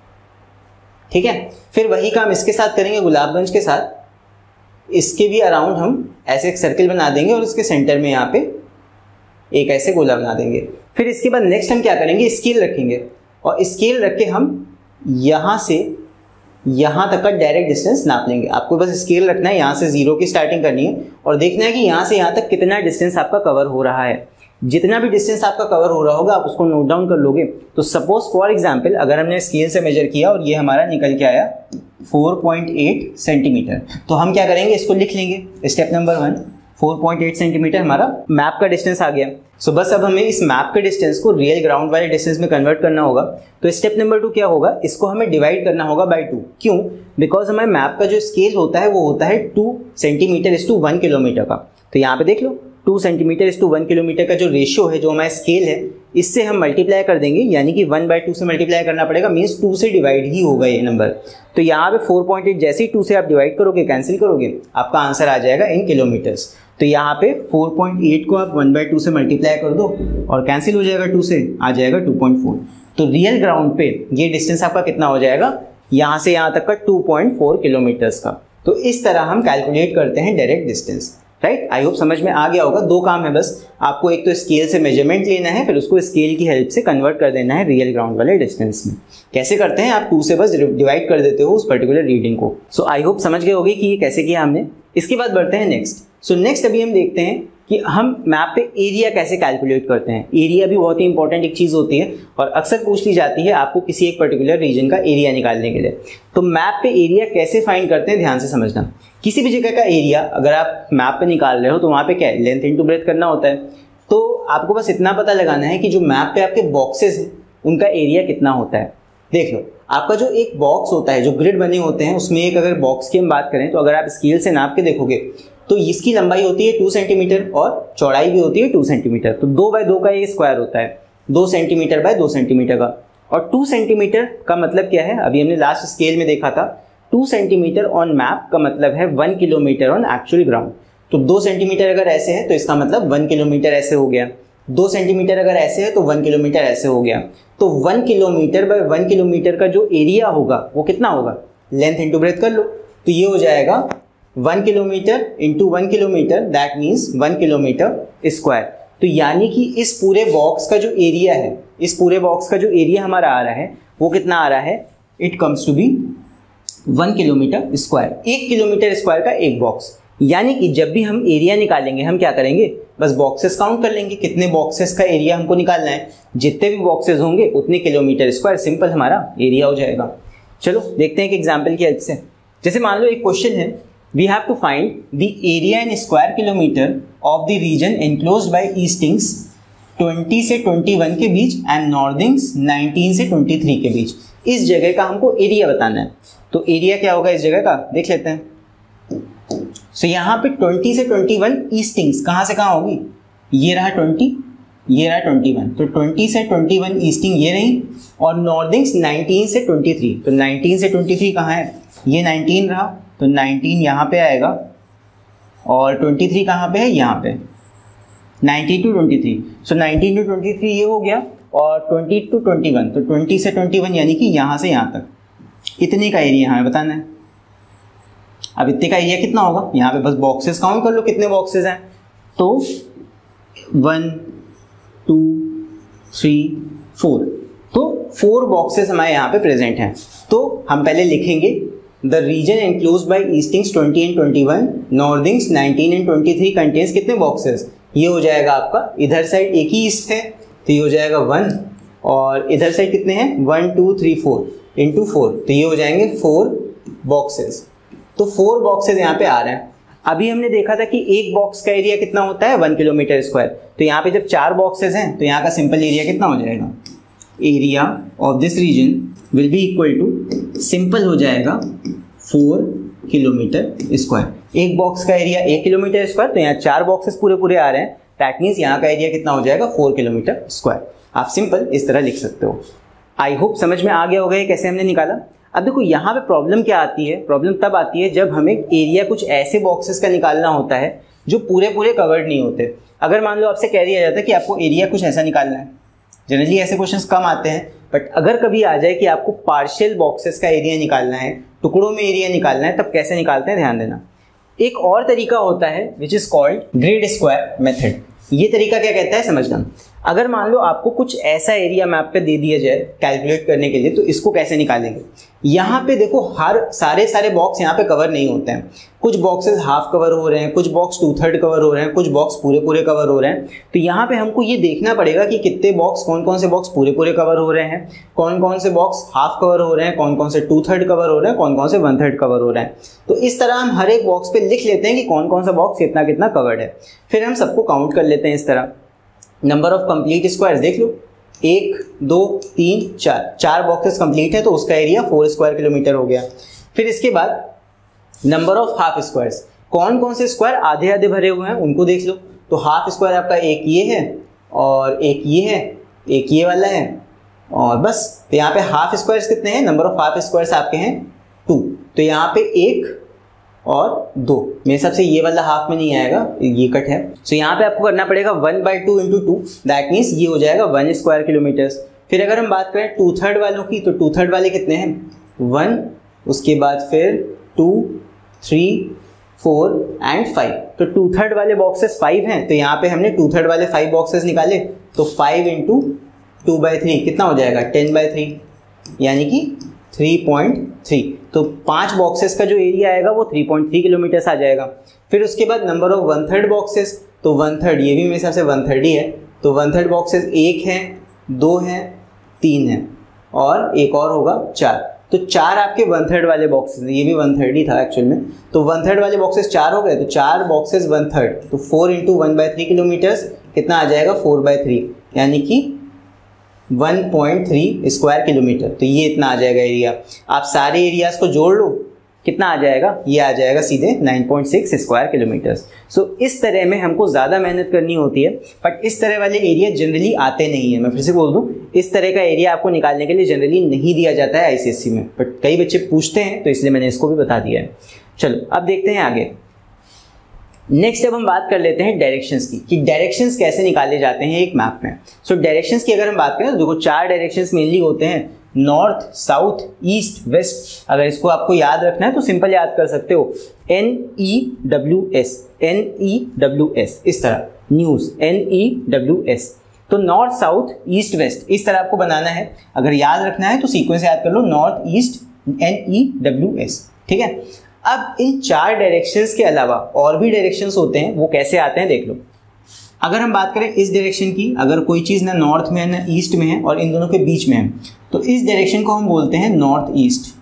ठीक है। फिर वही काम इसके साथ करेंगे, गुलाबगंज के साथ। इसके भी अराउंड हम ऐसे एक सर्किल बना देंगे और इसके सेंटर में यहाँ पे एक ऐसे गोला बना देंगे। फिर इसके बाद नेक्स्ट हम क्या करेंगे, स्केल रखेंगे, और स्केल रख के हम यहाँ से यहाँ तक का डायरेक्ट डिस्टेंस नाप लेंगे। आपको बस स्केल रखना है, यहाँ से 0 की स्टार्टिंग करनी है, और देखना है कि यहाँ से यहाँ तक कितना डिस्टेंस आपका कवर हो रहा है। जितना भी डिस्टेंस आपका कवर हो रहा होगा आप उसको नोट डाउन कर लोगे। तो सपोज फॉर एग्जांपल अगर हमने स्केल से मेजर किया और ये हमारा निकल के आया 4.8 सेंटीमीटर, तो हम क्या करेंगे, इसको लिख लेंगे। स्टेप नंबर 1, 4.8 सेंटीमीटर हमारा मैप का डिस्टेंस आ गया। सो बस अब हमें इस मैप के डिस्टेंस को रियल ग्राउंड वाले डिस्टेंस में कन्वर्ट करना होगा। तो स्टेप नंबर 2 क्या होगा, इसको हमें डिवाइड करना होगा बाय 2। क्यों, बिकॉज हमारे मैप का जो स्केल होता है वो होता है 2 सेंटीमीटर इस टू 1 किलोमीटर का। तो यहाँ पे देख लो 2 सेंटीमीटर इस टू 1 किलोमीटर का जो रेशियो है, जो हमारा स्केल है, इससे हम मल्टीप्लाई कर देंगे, यानी कि 1/2 से मल्टीप्लाई करना पड़ेगा, मीन्स 2 से डिवाइड ही होगा ये नंबर। तो यहाँ पे 4.8 जैसे ही 2 से आप डिवाइड करोगे, कैंसिल करोगे, आपका आंसर आ जाएगा इन किलोमीटर्स। तो यहाँ पे 4.8 को आप 1/2 से मल्टीप्लाई कर दो और कैंसिल हो जाएगा, 2 से आ जाएगा 2.4। तो रियल ग्राउंड पे ये डिस्टेंस आपका कितना हो जाएगा, यहाँ से यहाँ तक का 2.4 किलोमीटर्स का। तो इस तरह हम कैलकुलेट करते हैं direct distance, right. I hope समझ में आ गया होगा। 2 काम है बस, आपको एक तो स्केल से मेजरमेंट लेना है, फिर उसको स्केल की हेल्प से कन्वर्ट कर देना है रियल ग्राउंड वाले डिस्टेंस में। कैसे करते हैं, आप 2 से बस डिवाइड कर देते हो उस पर्टिकुलर रीडिंग को। सो आई होप समझ गए होगे कि ये कैसे किया हमने। इसके बाद बढ़ते हैं नेक्स्ट। सो नेक्स्ट अभी हम देखते हैं कि हम मैप पे एरिया कैसे कैलकुलेट करते हैं। एरिया भी बहुत ही इंपॉर्टेंट एक चीज़ होती है और अक्सर पूछ ली जाती है आपको किसी एक पर्टिकुलर रीजन का एरिया निकालने के लिए। तो मैप पे एरिया कैसे फाइंड करते हैं, ध्यान से समझना। किसी भी जगह का एरिया अगर आप मैप पे निकाल रहे हो तो वहाँ पे क्या है, लेंथ इनटू ब्रेथ करना होता है। तो आपको बस इतना पता लगाना है कि जो मैप पे आपके बॉक्सेस हैं उनका एरिया कितना होता है। देख लो, आपका जो एक बॉक्स होता है, जो ग्रिड बने होते हैं उसमें एक अगर बॉक्स की हम बात करें तो अगर आप स्केल से नाप के देखोगे तो इसकी लंबाई होती है 2 सेंटीमीटर और चौड़ाई भी होती है 2 सेंटीमीटर। तो 2 बाय 2 का ये स्क्वायर होता है, 2 सेंटीमीटर बाय 2 सेंटीमीटर का। और 2 सेंटीमीटर का मतलब क्या है, अभी हमने लास्ट स्केल में देखा था, 2 सेंटीमीटर ऑन मैप का मतलब है 1 किलोमीटर ऑन एक्चुअल ग्राउंड। तो 2 सेंटीमीटर अगर ऐसे है तो इसका मतलब 1 किलोमीटर ऐसे हो गया, 2 सेंटीमीटर अगर ऐसे है तो 1 किलोमीटर ऐसे हो गया। तो 1 किलोमीटर बाय 1 किलोमीटर का जो एरिया होगा वो कितना होगा, लेंथ इंटू ब्रेथ कर लो, तो ये हो जाएगा 1 kilometre into 1 kilometre, that means 1 kilometre square. तो यानी कि इस पूरे बॉक्स का जो एरिया है, इस पूरे बॉक्स का जो एरिया हमारा आ रहा है वो कितना आ रहा है, it comes to be 1 kilometre square. 1 kilometre square का एक बॉक्स। यानी कि जब भी हम एरिया निकालेंगे हम क्या करेंगे, बस बॉक्सेस काउंट कर लेंगे, कितने बॉक्सेस का एरिया हमको निकालना है, जितने भी बॉक्सेस होंगे उतने किलोमीटर स्क्वायर, सिंपल हमारा एरिया हो जाएगा। चलो देखते हैं कि एग्जाम्पल की हेल्प से। जैसे मान लो एक क्वेश्चन है, we have to find the area in square kilometre of the region enclosed by eastings 20 से 21 के बीच एंड नॉर्दिंग्स 19 से 23 के बीच। इस जगह का हमको एरिया बताना है। तो एरिया क्या होगा इस जगह का, देख लेते हैं। सो यहाँ पे 20 से 21 ईस्टिंग्स कहाँ से कहाँ होगी, ये रहा 20, ये रहा 21, तो 20 से 21 ईस्टिंग ये रही, और नॉर्दिंग्स 19 से 23, तो 19 से 23 कहाँ है, ये 19 रहा, तो 19 यहाँ पे आएगा, और 23 कहाँ पे है, यहाँ पे 19 टू 23, सो 19 टू 23 ये हो गया, और 20 टू 21, तो 20 से 21 यानी कि यहाँ से यहाँ तक इतने का एरिया हमें बताना है। अब इतने का एरिया कितना होगा, यहाँ पे बस बॉक्सेस काउंट कर लो कितने बॉक्सेस हैं, तो 1 2 3 4, तो 4 बॉक्सेस हमारे यहाँ पे प्रेजेंट हैं। तो हम पहले लिखेंगे the region enclosed by eastings 20 and 21, northings 19 and 23 contains कितने बॉक्सेस, ये हो जाएगा आपका, इधर साइड एक ही ईस्ट है तो ये हो जाएगा 1, और इधर साइड कितने हैं 1 2 3 4 इंटू 4, तो ये हो जाएंगे 4 बॉक्सेस। तो 4 बॉक्सेस यहाँ पे आ रहे हैं। अभी हमने देखा था कि एक बॉक्स का एरिया कितना होता है 1 किलोमीटर स्क्वायर, तो यहाँ पे जब 4 बॉक्सेस हैं तो यहाँ का सिंपल एरिया कितना हो जाएगा, area of this region will be equal to, simple हो जाएगा 4 किलोमीटर स्क्वायर। एक बॉक्स का एरिया 1 किलोमीटर स्क्वायर, तो यहाँ 4 बॉक्सेस पूरे पूरे आ रहे हैं, दैट मीन्स यहाँ का एरिया कितना हो जाएगा 4 किलोमीटर स्क्वायर। आप सिंपल इस तरह लिख सकते हो। आई होप समझ में आ गया होगा ये कैसे हमने निकाला। अब देखो यहाँ पे प्रॉब्लम क्या आती है, प्रॉब्लम तब आती है जब हमें एरिया कुछ ऐसे बॉक्सेस का निकालना होता है जो पूरे पूरे कवर्ड नहीं होते। अगर मान लो आपसे कह दिया जाता है कि आपको एरिया कुछ ऐसा निकालना है, जनरली ऐसे क्वेश्चंस कम आते हैं, बट अगर कभी आ जाए कि आपको पार्शियल बॉक्सेस का एरिया निकालना है, टुकड़ों में एरिया निकालना है, तब कैसे निकालते हैं ध्यान देना। एक और तरीका होता है which is called grid square method. ये तरीका क्या कहता है समझना। अगर मान लो आपको कुछ ऐसा एरिया मैप पे दे दिया जाए कैलकुलेट करने के लिए, तो इसको कैसे निकालेंगे। यहाँ पे देखो हर सारे बॉक्स यहाँ पे कवर नहीं होते हैं, कुछ बॉक्सेस हाफ कवर हो रहे हैं, कुछ बॉक्स 2/3 कवर हो रहे हैं, कुछ बॉक्स पूरे पूरे कवर हो रहे हैं। तो यहाँ पे हमको ये देखना पड़ेगा कि कितने बॉक्स, कौन कौन से बॉक्स पूरे पूरे कवर हो रहे हैं, कौन कौन से बॉक्स हाफ कवर हो रहे हैं, कौन कौन से 2/3 कवर हो रहे हैं, कौन कौन से 1/3 कवर हो रहे हैं। तो इस तरह हम हर एक बॉक्स पे लिख लेते हैं कि कौन कौन सा बॉक्स कितना कितना कवर्ड है, फिर हम सबको काउंट कर लेते हैं इस तरह। नंबर ऑफ कंप्लीट स्क्वायर्स देख लो, 1 2 3 4 बॉक्सेस कंप्लीट है तो उसका एरिया 4 स्क्वायर किलोमीटर हो गया। फिर इसके बाद नंबर ऑफ हाफ स्क्वायर्स, कौन कौन से स्क्वायर आधे आधे भरे हुए हैं उनको देख लो। तो हाफ स्क्वायर आपका एक ये है, और एक ये है, एक ये वाला है, और बस। तो यहाँ पे हाफ स्क्वायर्स कितने हैं, नंबर ऑफ हाफ स्क्वायर्स आपके हैं 2, तो यहाँ पे 1 और 2, मेरे हिसाब से ये वाला हाफ में नहीं आएगा, ये कट है। सो यहाँ पे आपको करना पड़ेगा 1/2 इंटू 2, दैट मीन्स ये हो जाएगा 1 स्क्वायर किलोमीटर्स। फिर अगर हम बात करें 2/3 वालों की, तो 2/3 वाले कितने हैं 1, उसके बाद फिर 2 3 4 एंड 5, तो 2/3 वाले बॉक्सेस 5 हैं, तो यहाँ पे हमने 2/3 वाले 5 बॉक्सेस निकाले, तो 5 इंटू 2/3 कितना हो जाएगा 10/3, यानी कि 3.3। तो 5 बॉक्सेस का जो एरिया आएगा वो 3.3 किलोमीटर्स आ जाएगा। फिर उसके बाद नंबर ऑफ 1/3 बॉक्सेस, तो 1/3 ये भी मेरे हिसाब से 1/3 ही है, तो 1/3 बॉक्सेस 1 है, 2 है, 3 है, और एक और होगा 4, तो 4 आपके 1/3 वाले बॉक्सेस, ये भी 1/3 ही था एक्चुअल में, तो 1/3 वाले बॉक्सेस 4 हो गए, तो 4 बॉक्सेस 1/3, तो 4 इंटू 1/3 किलोमीटर्स कितना आ जाएगा 4/3, यानी कि 1.3 स्क्वायर किलोमीटर। तो ये इतना आ जाएगा एरिया। आप सारे एरियाज को जोड़ लो, कितना आ जाएगा, ये आ जाएगा सीधे 9.6 स्क्वायर किलोमीटर। सो इस तरह में हमको ज़्यादा मेहनत करनी होती है, बट इस तरह वाले एरिया जनरली आते नहीं है। मैं फिर से बोल दूं, इस तरह का एरिया आपको निकालने के लिए जनरली नहीं दिया जाता है आईसीएससी में, बट कई बच्चे पूछते हैं तो इसलिए मैंने इसको भी बता दिया है। चलो अब देखते हैं आगे। नेक्स्ट अब हम बात कर लेते हैं डायरेक्शंस की, कि डायरेक्शंस कैसे निकाले जाते हैं एक मैप में। सो डायरेक्शंस की अगर हम बात करें तो देखो 4 डायरेक्शंस मेनली होते हैं, नॉर्थ, साउथ, ईस्ट, वेस्ट। अगर इसको आपको याद रखना है तो सिंपल याद कर सकते हो, NEWS, NEWS, इस तरह, न्यूज, NEWS। तो नॉर्थ, साउथ, ईस्ट, वेस्ट, इस तरह आपको बनाना है। अगर याद रखना है तो सीक्वेंस याद कर लो, नॉर्थ, ईस्ट, NEWS, ठीक है। अब इन 4 डायरेक्शंस के अलावा और भी डायरेक्शंस होते हैं, वो कैसे आते हैं देख लो। अगर हम बात करें इस डायरेक्शन की, अगर कोई चीज़ ना नॉर्थ में है ना ईस्ट में है और इन दोनों के बीच में है, तो इस डायरेक्शन को हम बोलते हैं नॉर्थ ईस्ट।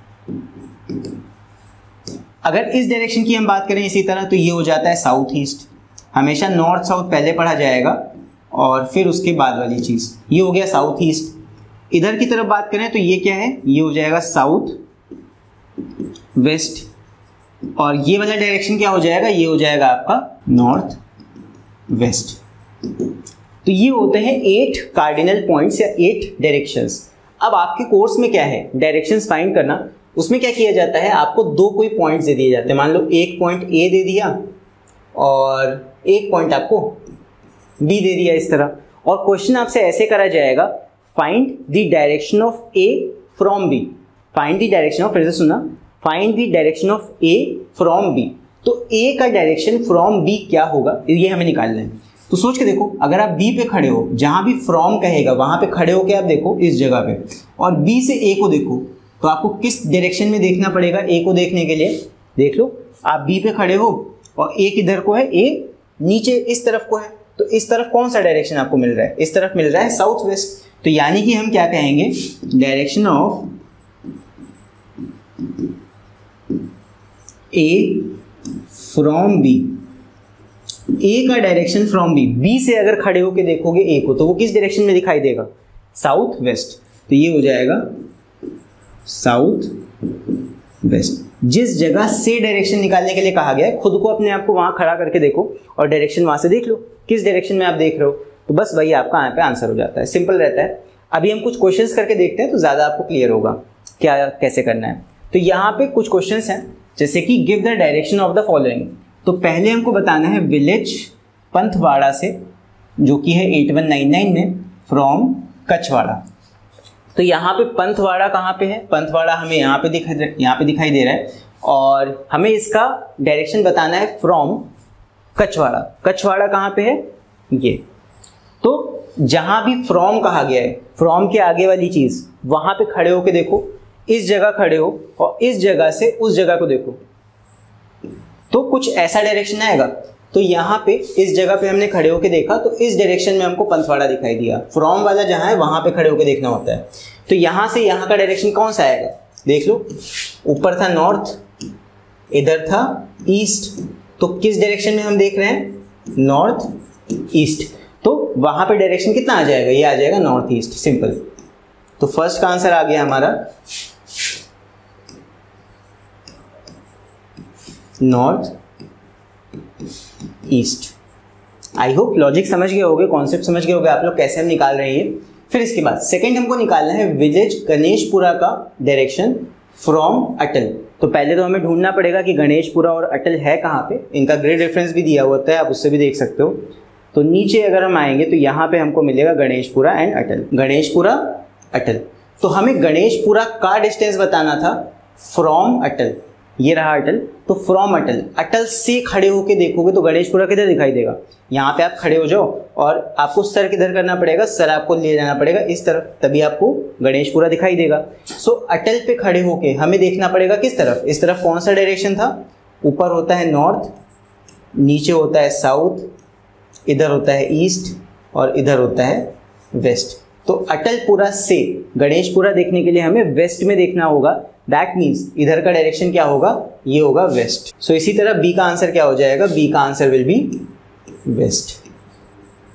अगर इस डायरेक्शन की हम बात करें इसी तरह, तो ये हो जाता है साउथ ईस्ट। हमेशा नॉर्थ साउथ पहले पढ़ा जाएगा और फिर उसके बाद वाली चीज़, ये हो गया साउथ ईस्ट। इधर की तरफ बात करें तो ये क्या है, ये हो जाएगा साउथ वेस्ट, और ये वाला डायरेक्शन क्या हो जाएगा, ये हो जाएगा आपका नॉर्थ वेस्ट। तो ये होते हैं 8 कार्डिनल पॉइंट्स या 8 डायरेक्शंस। अब आपके कोर्स में क्या है, डायरेक्शंस फाइंड करना। उसमें क्या किया जाता है, आपको 2 कोई पॉइंट्स दे दिए जाते हैं। मान लो एक पॉइंट ए दे दिया और एक पॉइंट आपको बी दे दिया, इस तरह। और क्वेश्चन आपसे ऐसे करा जाएगा, find the direction of A from B. Find the direction of, फिर से सुना, find the direction of A from B. तो ए का डायरेक्शन फ्रॉम बी क्या होगा, ये हमें निकालना है। तो सोच के देखो, अगर आप बी पे खड़े हो, जहां भी फ्रॉम कहेगा वहां पे खड़े हो के आप देखो इस जगह पे, और बी से ए को देखो, तो आपको किस डायरेक्शन में देखना पड़ेगा ए को देखने के लिए। देख लो, आप बी पे खड़े हो और ए किधर को है, ए नीचे इस तरफ को है, तो इस तरफ कौन सा डायरेक्शन आपको मिल रहा है, इस तरफ मिल रहा है साउथ वेस्ट। तो यानी कि हम क्या कहेंगे, direction of A from B, A का डायरेक्शन फ्रॉम बी, बी से अगर खड़े होके देखोगे ए को, तो वो किस डायरेक्शन में दिखाई देगा, साउथ वेस्ट। तो ये हो जाएगा साउथ वेस्ट। जिस जगह से डायरेक्शन निकालने के लिए कहा गया है, खुद को अपने आप को वहां खड़ा करके देखो और डायरेक्शन वहां से देख लो किस डायरेक्शन में आप देख रहे हो, तो बस वही आपका यहाँ पे आंसर हो जाता है। सिंपल रहता है। अभी हम कुछ क्वेश्चंस करके देखते हैं तो ज्यादा आपको क्लियर होगा क्या कैसे करना है। तो यहाँ पे कुछ क्वेश्चंस हैं, जैसे कि give the direction of the following. तो पहले हमको बताना है विलेज पंथवाड़ा से, जो कि है 8199 में, फ्रॉम कछवाड़ा। तो यहाँ पे पंथवाड़ा कहाँ पे है, पंथवाड़ा हमें यहाँ पे दिखाई दे रहा है, और हमें इसका डायरेक्शन बताना है फ्रॉम कछवाड़ा। कछवाड़ा कहाँ पे है, ये। तो जहां भी फ्रॉम कहा गया है, फ्रॉम के आगे वाली चीज, वहां पे खड़े होके देखो, इस जगह खड़े हो और इस जगह से उस जगह को देखो, तो कुछ ऐसा डायरेक्शन आएगा। तो यहाँ पे इस जगह पे हमने खड़े होके देखा, तो इस डायरेक्शन में हमको पंथवाड़ा दिखाई दिया। फ्रॉम वाला जहां है वहां पे खड़े होके देखना होता है। तो यहाँ से यहाँ का डायरेक्शन कौन सा आएगा, देख लो, ऊपर था नॉर्थ, इधर था ईस्ट, तो किस डायरेक्शन में हम देख रहे हैं, नॉर्थ ईस्ट। तो वहां पे डायरेक्शन कितना आ जाएगा, ये आ जाएगा नॉर्थ ईस्ट, सिंपल। तो फर्स्ट का आंसर आ गया हमारा north east. I hope logic समझ गए होगे, कॉन्सेप्ट समझ गए होगे आप लोग कैसे हम निकाल रहे हैं। फिर इसके बाद सेकंड हमको निकालना है विलेज गणेशपुरा का डायरेक्शन फ्रॉम अटल। तो पहले तो हमें ढूंढना पड़ेगा कि गणेशपुरा और अटल है कहाँ पे। इनका ग्रेड रेफरेंस भी दिया होता है, आप उससे भी देख सकते हो। तो नीचे अगर हम आएंगे तो यहाँ पे हमको मिलेगा गणेशपुरा एंड अटल, गणेशपुरा अटल। तो हमें गणेशपुरा का डिस्टेंस बताना था फ्रॉम अटल, ये रहा अटल। तो फ्रॉम अटल, अटल से खड़े होके देखोगे तो गणेशपुरा किधर दिखाई देगा, यहाँ पे आप खड़े हो जाओ और आपको सर किधर करना पड़ेगा, सर आपको ले जाना पड़ेगा इस तरफ, तभी आपको गणेशपुरा दिखाई देगा। सो अटल पे खड़े होके हमें देखना पड़ेगा किस तरफ, इस तरफ कौन सा डायरेक्शन था, ऊपर होता है नॉर्थ, नीचे होता है साउथ, इधर होता है ईस्ट और इधर होता है वेस्ट। तो अटलपुरा से गणेशपुरा देखने के लिए हमें वेस्ट में देखना होगा। दैट मीन्स इधर का डायरेक्शन क्या होगा, ये होगा वेस्ट। सो इसी तरह बी का आंसर क्या हो जाएगा, बी का आंसर विल बी वेस्ट।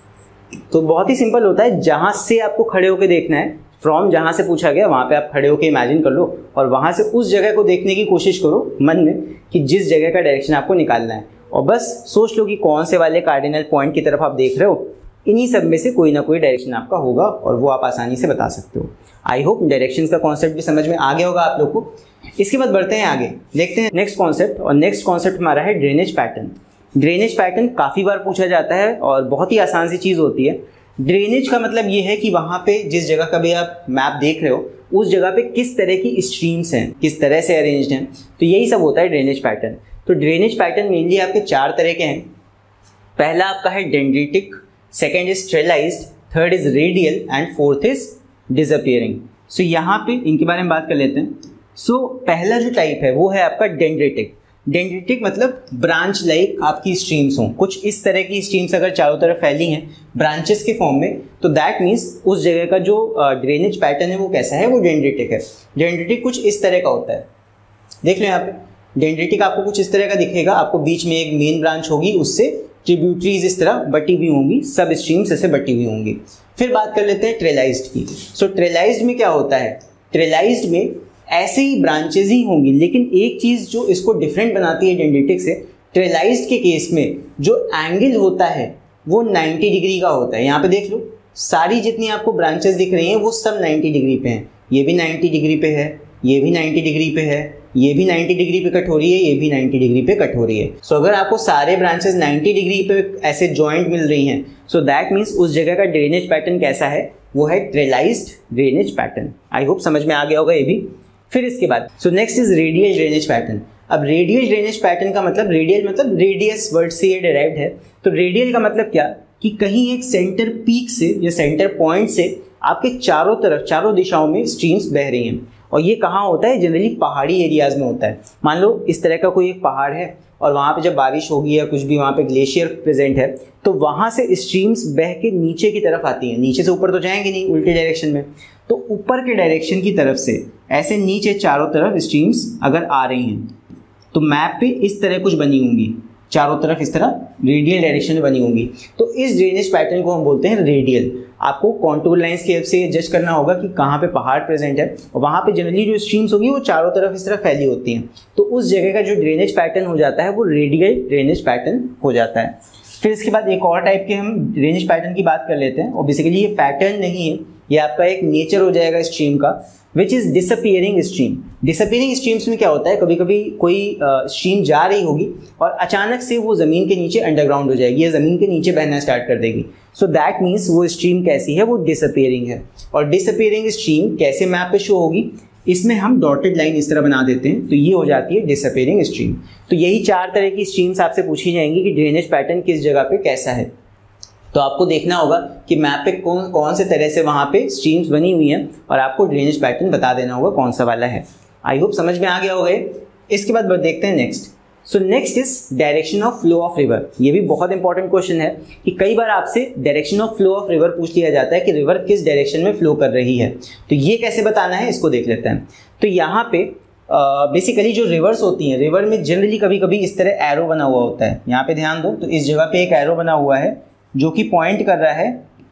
तो बहुत ही सिंपल होता है, जहां से आपको खड़े होकर देखना है, फ्रॉम जहां से पूछा गया वहां पे आप खड़े होकर इमेजिन कर लो और वहां से उस जगह को देखने की कोशिश करो मन में कि जिस जगह का डायरेक्शन आपको निकालना है, और बस सोच लो कि कौन से वाले कार्डिनल पॉइंट की तरफ आप देख रहे हो। इन्हीं सब में से कोई ना कोई डायरेक्शन आपका होगा और वो आप आसानी से बता सकते हो। आई होप डायरेक्शन का कॉन्सेप्ट भी समझ में आ गया होगा आप लोग को। इसके बाद बढ़ते हैं आगे, देखते हैं नेक्स्ट कॉन्सेप्ट, और नेक्स्ट कॉन्सेप्ट हमारा है ड्रेनेज पैटर्न। ड्रेनेज पैटर्न काफ़ी बार पूछा जाता है और बहुत ही आसान सी चीज़ होती है। ड्रेनेज का मतलब ये है कि वहाँ पे जिस जगह का भी आप मैप देख रहे हो उस जगह पे किस तरह की स्ट्रीम्स हैं, किस तरह से अरेंज्ड हैं, तो यही सब होता है ड्रेनेज पैटर्न। तो ड्रेनेज पैटर्न मेनली आपके 4 तरह के हैं। पहला आपका है dendritic, second is trellised, third is radial and fourth is disappearing. So यहाँ पे इनके बारे में बात कर लेते हैं। सो पहला जो टाइप है वो है आपका डेंड्रिटिक। डेंड्रिटिक मतलब ब्रांच लाइक आपकी स्ट्रीम्स हों, कुछ इस तरह की स्ट्रीम्स अगर चारों तरफ फैली हैं ब्रांचेस के फॉर्म में, तो दैट मीन्स उस जगह का जो ड्रेनेज पैटर्न है वो कैसा है, वो डेंड्रिटिक है। डेंड्रिटिक कुछ इस तरह का होता है, देख लो यहाँ पे डेंड्रिटिक आपको कुछ इस तरह का दिखेगा। आपको बीच में एक मेन ब्रांच होगी, उससे ट्रिब्यूटरीज इस तरह बटी हुई होंगी, सब स्ट्रीम्स ऐसे बटी हुई होंगी। फिर बात कर लेते हैं ट्रेलाइज्ड की। सो ट्रेलाइज्ड में क्या होता है, ट्रेलाइज्ड में ऐसे ही ब्रांचेज ही होंगी, लेकिन एक चीज़ जो इसको डिफरेंट बनाती है डेंड्रिटिक से, ट्रेलाइज्ड के केस में जो एंगल होता है वो 90 डिग्री का होता है। यहाँ पे देख लो सारी जितनी आपको ब्रांचेस दिख रही हैं वो सब 90 डिग्री पे हैं। ये भी 90 डिग्री पे है, ये भी 90 डिग्री पे है, ये भी 90 डिग्री पे कट हो रही है, ये भी 90 डिग्री पे कट हो रही है। सो अगर आपको सारे ब्रांचेस 90 डिग्री पे ऐसे जॉइंट मिल रही हैं, सो दैट मीन्स उस जगह का ड्रेनेज पैटर्न कैसा है, वो है trellised drainage pattern. I hope समझ में आ गया होगा ये भी। फिर इसके बाद so next is radial drainage pattern. अब रेडियल ड्रेनेज पैटर्न का मतलब, रेडियल मतलब रेडियस वर्ड से ये डिराइव्ड है। तो रेडियल का मतलब क्या कि कहीं एक सेंटर पीक से या सेंटर पॉइंट से आपके चारों तरफ, चारों दिशाओं में स्ट्रीम्स बह रही हैं। और ये कहाँ होता है, जनरली पहाड़ी एरियाज में होता है। मान लो इस तरह का कोई एक पहाड़ है और वहाँ पे जब बारिश होगी या कुछ भी, वहाँ पे ग्लेशियर प्रेजेंट है, तो वहाँ से स्ट्रीम्स बह के नीचे की तरफ आती हैं। नीचे से ऊपर तो जाएंगे नहीं, उल्टे डायरेक्शन में, तो ऊपर के डायरेक्शन की तरफ से ऐसे नीचे चारों तरफ स्ट्रीम्स अगर आ रही हैं तो मैप पे इस तरह कुछ बनी होंगी, चारों तरफ इस तरह रेडियल डायरेक्शन में बनी होंगी। तो इस ड्रेनेज पैटर्न को हम बोलते हैं रेडियल। आपको कॉन्टूर लाइंस की हेल्प से जज करना होगा कि कहाँ पे पहाड़ प्रेजेंट है, और वहाँ पे जनरली जो स्ट्रीम्स होगी वो चारों तरफ इस तरह फैली होती हैं। तो उस जगह का जो ड्रेनेज पैटर्न हो जाता है वो रेडियल ड्रेनेज पैटर्न हो जाता है। फिर इसके बाद एक और टाइप के हम ड्रेनेज पैटर्न की बात कर लेते हैं, और बेसिकली ये पैटर्न नहीं है, ये आपका एक नेचर हो जाएगा स्ट्रीम का, which is disappearing stream. Disappearing streams में क्या होता है, कभी कभी कोई स्ट्रीम जा रही होगी और अचानक से वो ज़मीन के नीचे अंडरग्राउंड हो जाएगी या ज़मीन के नीचे बहना स्टार्ट कर देगी। सो दैट मीन्स वो स्ट्रीम कैसी है, वो डिसअपियरिंग है। और डिसअपियरिंग स्ट्रीम कैसे मैप पे शो होगी, इसमें हम डॉटेड लाइन इस तरह बना देते हैं, तो ये हो जाती है डिसअपियरिंग स्ट्रीम। तो यही 4 तरह की स्ट्रीम्स आपसे पूछी जाएंगी कि ड्रेनेज पैटर्न किस जगह पे कैसा है। तो आपको देखना होगा कि मैप पे कौन से तरह से वहाँ पे स्ट्रीम्स बनी हुई हैं और आपको ड्रेनेज पैटर्न बता देना होगा कौन सा वाला है। आई होप समझ में आ गया होगा। इसके बाद देखते हैं next. So next is direction of flow of river. ये भी बहुत इंपॉर्टेंट क्वेश्चन है कि कई बार आपसे direction of flow of river पूछ लिया जाता है कि रिवर किस डायरेक्शन में फ्लो कर रही है, तो ये कैसे बताना है इसको देख लेते हैं। तो यहाँ पे बेसिकली जो रिवर्स होती हैं, रिवर में जनरली कभी कभी इस तरह एरो बना हुआ होता है। यहाँ पे ध्यान दो, तो इस जगह पे एक एरो बना हुआ है जो कि पॉइंट कर रहा है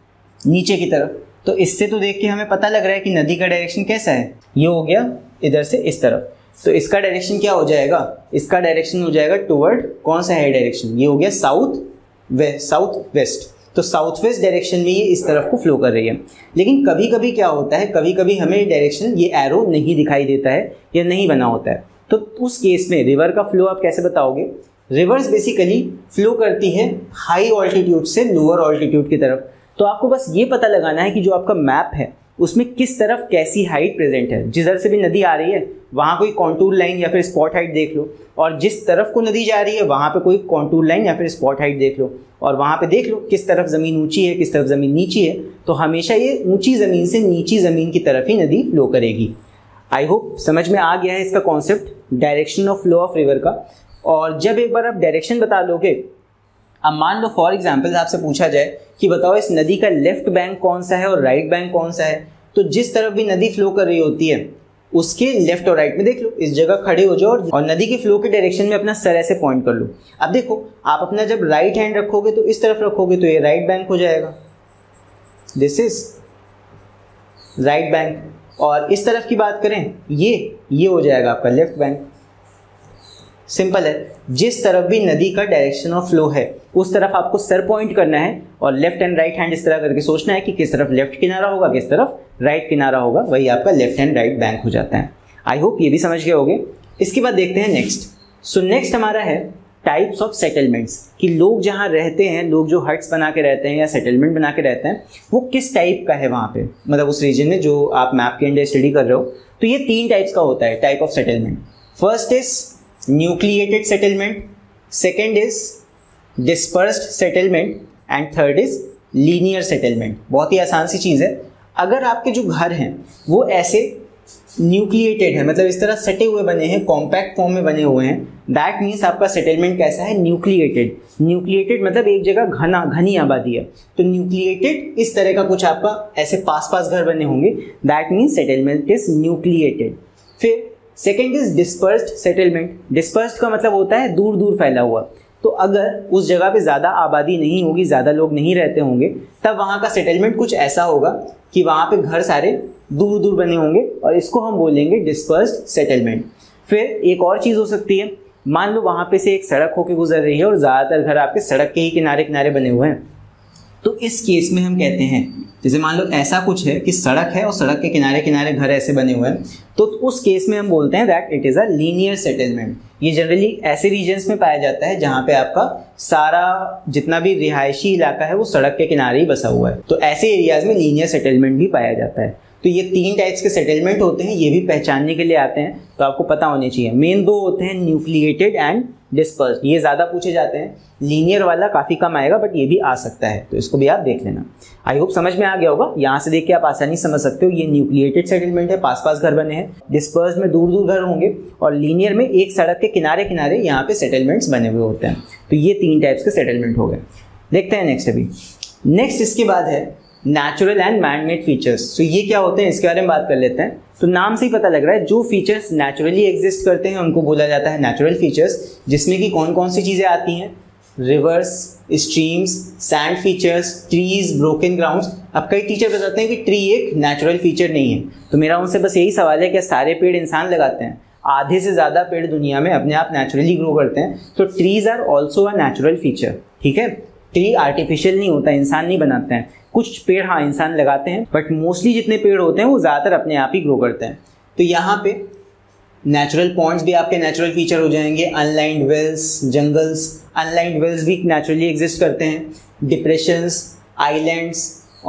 नीचे की तरफ। तो इससे तो देख के हमें पता लग रहा है कि नदी का डायरेक्शन कैसा है, ये हो गया इधर से इस तरफ। तो इसका डायरेक्शन क्या हो जाएगा, इसका डायरेक्शन हो जाएगा टुवर्ड कौन सा है डायरेक्शन, ये हो गया साउथ वेस्ट। तो साउथ वेस्ट डायरेक्शन में ये इस तरफ को फ्लो कर रही है। लेकिन कभी कभी क्या होता है, कभी कभी हमें डायरेक्शन ये एरो नहीं दिखाई देता है या नहीं बना होता है। तो उस केस में रिवर का फ्लो आप कैसे बताओगे। रिवर्स बेसिकली फ्लो करती है हाई ऑल्टीट्यूड से लोअर ऑल्टीट्यूड की तरफ। तो आपको बस ये पता लगाना है कि जो आपका मैप है उसमें किस तरफ कैसी हाइट प्रेजेंट है। जिधर से भी नदी आ रही है वहाँ कोई कॉन्टूर लाइन या फिर स्पॉट हाइट देख लो, और जिस तरफ को नदी जा रही है वहाँ पे कोई कॉन्टूर लाइन या फिर स्पॉट हाइट देख लो, और वहाँ पे देख लो किस तरफ ज़मीन ऊंची है किस तरफ ज़मीन नीची है। तो हमेशा ये ऊंची ज़मीन से नीची ज़मीन की तरफ ही नदी फ्लो करेगी। आई होप समझ में आ गया है इसका concept direction of flow of river का। और जब एक बार आप डायरेक्शन बता लोगे, अब मान लो फॉर एग्जांपल आपसे पूछा जाए कि बताओ इस नदी का लेफ्ट बैंक कौन सा है और राइट बैंक कौन सा है, तो जिस तरफ भी नदी फ्लो कर रही होती है उसके लेफ्ट और राइट में देख लो, इस जगह खड़े हो जाओ और नदी के फ्लो के डायरेक्शन में अपना सर ऐसे पॉइंट कर लो। अब देखो आप अपना जब राइट हैंड रखोगे तो इस तरफ रखोगे तो ये राइट बैंक हो जाएगा, दिस इज राइट बैंक। और इस तरफ की बात करें, ये हो जाएगा आपका लेफ्ट बैंक। सिंपल है, जिस तरफ भी नदी का डायरेक्शन ऑफ फ्लो है उस तरफ आपको सर पॉइंट करना है और लेफ्ट एंड राइट हैंड इस तरह करके सोचना है कि किस तरफ लेफ्ट किनारा होगा, किस तरफ राइट किनारा होगा, वही आपका लेफ्ट एंड राइट बैंक हो जाता है। आई होप ये भी समझ गए होंगे। इसके बाद देखते हैं नेक्स्ट। सो नेक्स्ट हमारा है टाइप्स ऑफ सेटलमेंट्स, कि लोग जहाँ रहते हैं, लोग जो हट्स बना के रहते हैं या सेटलमेंट बना के रहते हैं, वो किस टाइप का है वहाँ पे, मतलब उस रीजन में जो आप मैप के अंदर स्टडी कर रहे हो। तो ये 3 टाइप्स का होता है type of settlement. First is nucleated settlement, second is dispersed settlement and third is linear settlement. बहुत ही आसान सी चीज़ है। अगर आपके जो घर हैं वो ऐसे न्यूक्लिएटेड है, मतलब इस तरह सटे हुए बने हैं, कॉम्पैक्ट फॉर्म में बने हुए हैं, दैट मीन्स आपका सेटलमेंट कैसा है, न्यूक्लिएटेड। न्यूक्लिएटेड मतलब एक जगह घनी आबादी है, तो न्यूक्लिएटेड इस तरह का कुछ आपका ऐसे पास पास घर बने होंगे, that means settlement is nucleated. फिर second is dispersed settlement. Dispersed का मतलब होता है दूर दूर फैला हुआ। तो अगर उस जगह पे ज़्यादा आबादी नहीं होगी, ज़्यादा लोग नहीं रहते होंगे, तब वहाँ का सेटलमेंट कुछ ऐसा होगा कि वहाँ पे घर सारे दूर दूर बने होंगे और इसको हम बोलेंगे डिस्पर्स्ड सेटलमेंट। फिर एक और चीज़ हो सकती है, मान लो वहाँ पे से एक सड़क होकर गुजर रही है और ज़्यादातर घर आपके सड़क के ही किनारे किनारे बने हुए हैं, तो इस केस में हम कहते हैं, जैसे मान लो ऐसा कुछ है कि सड़क है और सड़क के किनारे किनारे घर ऐसे बने हुए हैं, तो उस केस में हम बोलते हैं that it is a linear settlement. ये जनरली ऐसे रीजन्स में पाया जाता है जहाँ पे आपका सारा जितना भी रिहायशी इलाका है वो सड़क के किनारे ही बसा हुआ है, तो ऐसे एरियाज में लीनियर सेटलमेंट भी पाया जाता है। तो ये 3 टाइप्स के सेटलमेंट होते हैं, ये भी पहचानने के लिए आते हैं, तो आपको पता होने चाहिए। मेन 2 होते हैं न्यूक्लिएटेड एंड डिस्पर्स्ड, ये ज़्यादा पूछे जाते हैं। लीनियर वाला काफ़ी कम आएगा, बट ये भी आ सकता है, तो इसको भी आप देख लेना। आई होप समझ में आ गया होगा। यहाँ से देख के आप आसानी से समझ सकते हो, ये न्यूक्लिएटेड सेटलमेंट है, पास पास घर बने हैं। डिस्पर्स्ड में दूर दूर घर होंगे और लीनियर में एक सड़क के किनारे किनारे यहाँ पे सेटलमेंट्स बने हुए होते हैं। तो ये 3 टाइप्स के सेटलमेंट हो गए। देखते हैं नेक्स्ट। अभी नेक्स्ट इसके बाद है natural and man made features. तो ये क्या होते हैं इसके बारे में बात कर लेते हैं। तो नाम से ही पता लग रहा है, जो फीचर्स नेचुरली एग्जिस्ट करते हैं उनको बोला जाता है नेचुरल फीचर्स, जिसमें कि कौन कौन सी चीज़ें आती हैं, rivers, streams, sand features, trees, broken grounds. अब कई टीचर बताते हैं कि ट्री एक नेचुरल फीचर नहीं है, तो मेरा उनसे बस यही सवाल है कि सारे पेड़ इंसान लगाते हैं? आधे से ज़्यादा पेड़ दुनिया में अपने आप नेचुरली ग्रो करते हैं, तो trees are also a natural feature. ठीक है, ट्री आर्टिफिशियल नहीं होता, इंसान नहीं बनाते हैं। कुछ पेड़ हाँ इंसान लगाते हैं, बट मोस्टली जितने पेड़ होते हैं वो ज़्यादातर अपने आप ही ग्रो करते हैं। तो यहाँ पे नेचुरल पॉन्ड्स भी आपके नेचुरल फीचर हो जाएंगे, unlined wells, jungles, unlined wells भी नेचुरली एग्जिस्ट करते हैं, डिप्रेशंस, आइलैंड्स,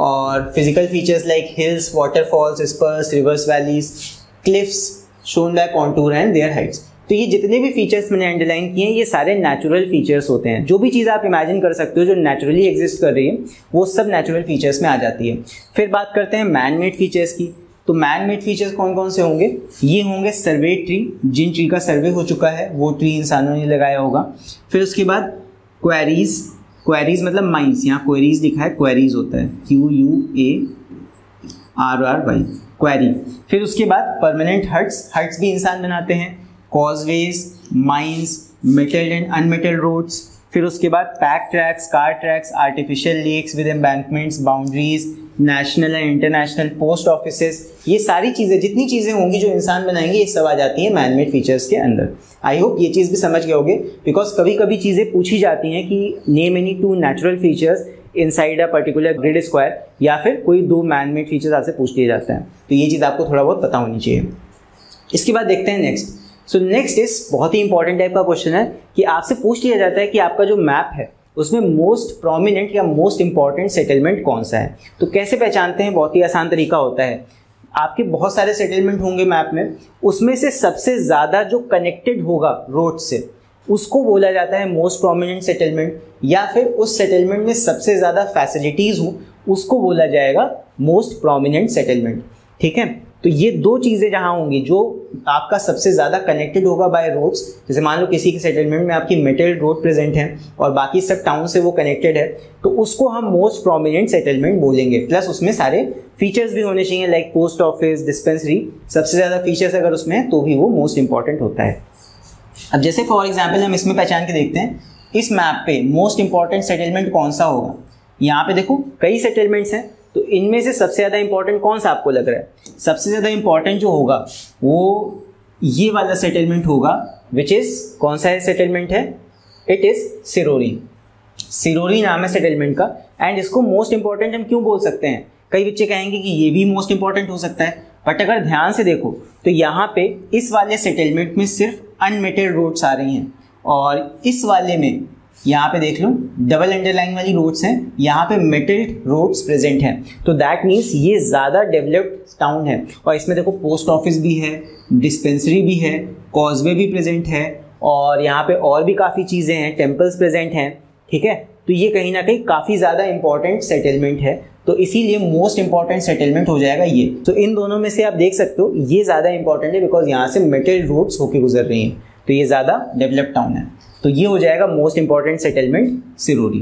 और physical features like hills, waterfalls, spurs, rivers valleys, cliffs shown by contour and their heights. तो ये जितने भी फीचर्स मैंने अंडरलाइन किए हैं ये सारे नेचुरल फीचर्स होते हैं। जो भी चीज़ आप इमेजिन कर सकते हो जो नेचुरली एग्जिस्ट कर रही है वो सब नेचुरल फीचर्स में आ जाती है। फिर बात करते हैं मैन मेड फीचर्स की। तो मैन मेड फीचर्स कौन कौन से होंगे? ये होंगे सर्वे ट्री, जिन ट्री का सर्वे हो चुका है वो ट्री इंसानों ने लगाया होगा। फिर उसके बाद क्वेरीज, क्वेरीज मतलब माइंस, यहाँ क्वेरीज लिखा है, क्वेरीज होता है QUARRY, क्वेरी। फिर उसके बाद परमानेंट हट्स, हट्स भी इंसान बनाते हैं, causeways, mines, metalled and unmetalled roads. फिर उसके बाद pack tracks, car tracks, artificial lakes with embankments, boundaries, national and international post offices, ये सारी चीज़ें जितनी चीज़ें होंगी जो इंसान बनाएंगे ये सब आ जाती हैं मैन मेड फीचर्स के अंदर। आई होप ये चीज़ भी समझ गए होगे, बिकॉज कभी कभी चीज़ें पूछी जाती हैं कि name any 2 natural features inside a particular grid square, या फिर कोई 2 मैन मेड फीचर्स आपसे पूछ लिए जाते हैं। तो ये चीज़ आपको थोड़ा बहुत पता होनी चाहिए। इसके बाद देखते हैं नेक्स्ट। सो नेक्स्ट इज बहुत ही इंपॉर्टेंट टाइप का क्वेश्चन है कि आपसे पूछ लिया जाता है कि आपका जो मैप है उसमें मोस्ट प्रोमिनेंट या मोस्ट इंपॉर्टेंट सेटलमेंट कौन सा है। तो कैसे पहचानते हैं? बहुत ही आसान तरीका होता है। आपके बहुत सारे सेटलमेंट होंगे मैप में, उसमें से सबसे ज़्यादा जो कनेक्टेड होगा रोड से उसको बोला जाता है मोस्ट प्रोमिनेंट सेटलमेंट, या फिर उस सेटलमेंट में सबसे ज़्यादा फैसिलिटीज़ हो उसको बोला जाएगा मोस्ट प्रोमिनेंट सेटलमेंट। ठीक है, तो ये 2 चीज़ें जहाँ होंगी, जो आपका सबसे ज़्यादा कनेक्टेड होगा बाय रोड्स, जैसे मान लो किसी के सेटलमेंट में आपकी मेटल रोड प्रेजेंट है और बाकी सब टाउन से वो कनेक्टेड है, तो उसको हम मोस्ट प्रोमिनेंट सेटलमेंट बोलेंगे। प्लस उसमें सारे फीचर्स भी होने चाहिए लाइक पोस्ट ऑफिस, डिस्पेंसरी, सबसे ज़्यादा फीचर्स अगर उसमें है तो भी वो मोस्ट इंपॉर्टेंट होता है। अब जैसे फॉर एग्जाम्पल हम इसमें पहचान के देखते हैं इस मैप पे मोस्ट इंपॉर्टेंट सेटलमेंट कौन सा होगा। यहाँ पे देखो कई सेटलमेंट्स हैं, तो इनमें से सबसे ज़्यादा इंपॉर्टेंट कौन सा आपको लग रहा है? सबसे ज़्यादा इंपॉर्टेंट जो होगा वो ये वाला सेटलमेंट होगा, विच इज़ कौन सा है सेटलमेंट है? It is सिरोरी। सिरोरी नाम है सेटलमेंट का। एंड इसको मोस्ट इंपॉर्टेंट हम क्यों बोल सकते हैं? कई बच्चे कहेंगे कि ये भी मोस्ट इंपॉर्टेंट हो सकता है, बट अगर ध्यान से देखो तो यहाँ पे इस वाले सेटलमेंट में सिर्फ अनमेटेड रोड्स आ रही हैं, और इस वाले में यहाँ पे देख लो डबल अंडरलाइन वाली रोड्स हैं, यहाँ पे मेटल्ड रोड्स प्रेजेंट हैं। तो दैट मीन्स ये ज़्यादा डेवलप्ड टाउन है। और इसमें देखो पोस्ट ऑफिस भी है, डिस्पेंसरी भी है, कॉजवे भी प्रेजेंट है, और यहाँ पे और भी काफ़ी चीज़ें हैं, टेम्पल्स प्रेजेंट हैं। ठीक है, तो ये कहीं ना कहीं काफ़ी ज़्यादा इंपॉर्टेंट सेटलमेंट है, तो इसीलिए मोस्ट इंपॉर्टेंट सेटलमेंट हो जाएगा ये। तो इन दोनों में से आप देख सकते हो ये ज़्यादा इंपॉर्टेंट है, बिकॉज यहाँ से मेटल रोड्स होके गुजर रही हैं, तो ये ज़्यादा डेवलप्ड टाउन है। तो ये हो जाएगा most important settlement Sirori.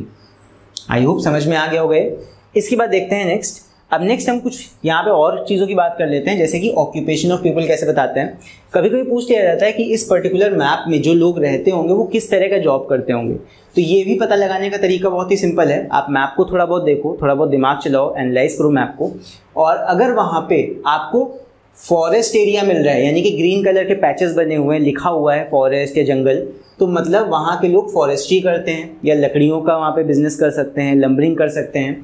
I hope समझ में आ गया हो गए। इसके बाद देखते हैं नेक्स्ट। अब नेक्स्ट हम कुछ यहाँ पे और चीज़ों की बात कर लेते हैं, जैसे कि ऑक्यूपेशन ऑफ पीपल कैसे बताते हैं। कभी कभी पूछ लिया जाता है कि इस पर्टिकुलर मैप में जो लोग रहते होंगे वो किस तरह का जॉब करते होंगे। तो ये भी पता लगाने का तरीका बहुत ही सिंपल है। आप मैप को थोड़ा बहुत देखो, थोड़ा बहुत दिमाग चलाओ, एनालाइज करो मैप को, और अगर वहाँ पे आपको फॉरेस्ट एरिया मिल रहा है, यानी कि ग्रीन कलर के पैचेस बने हुए हैं, लिखा हुआ है फॉरेस्ट या जंगल, तो मतलब वहाँ के लोग फॉरेस्ट्री करते हैं या लकड़ियों का वहाँ पे बिजनेस कर सकते हैं, लंबरिंग कर सकते हैं।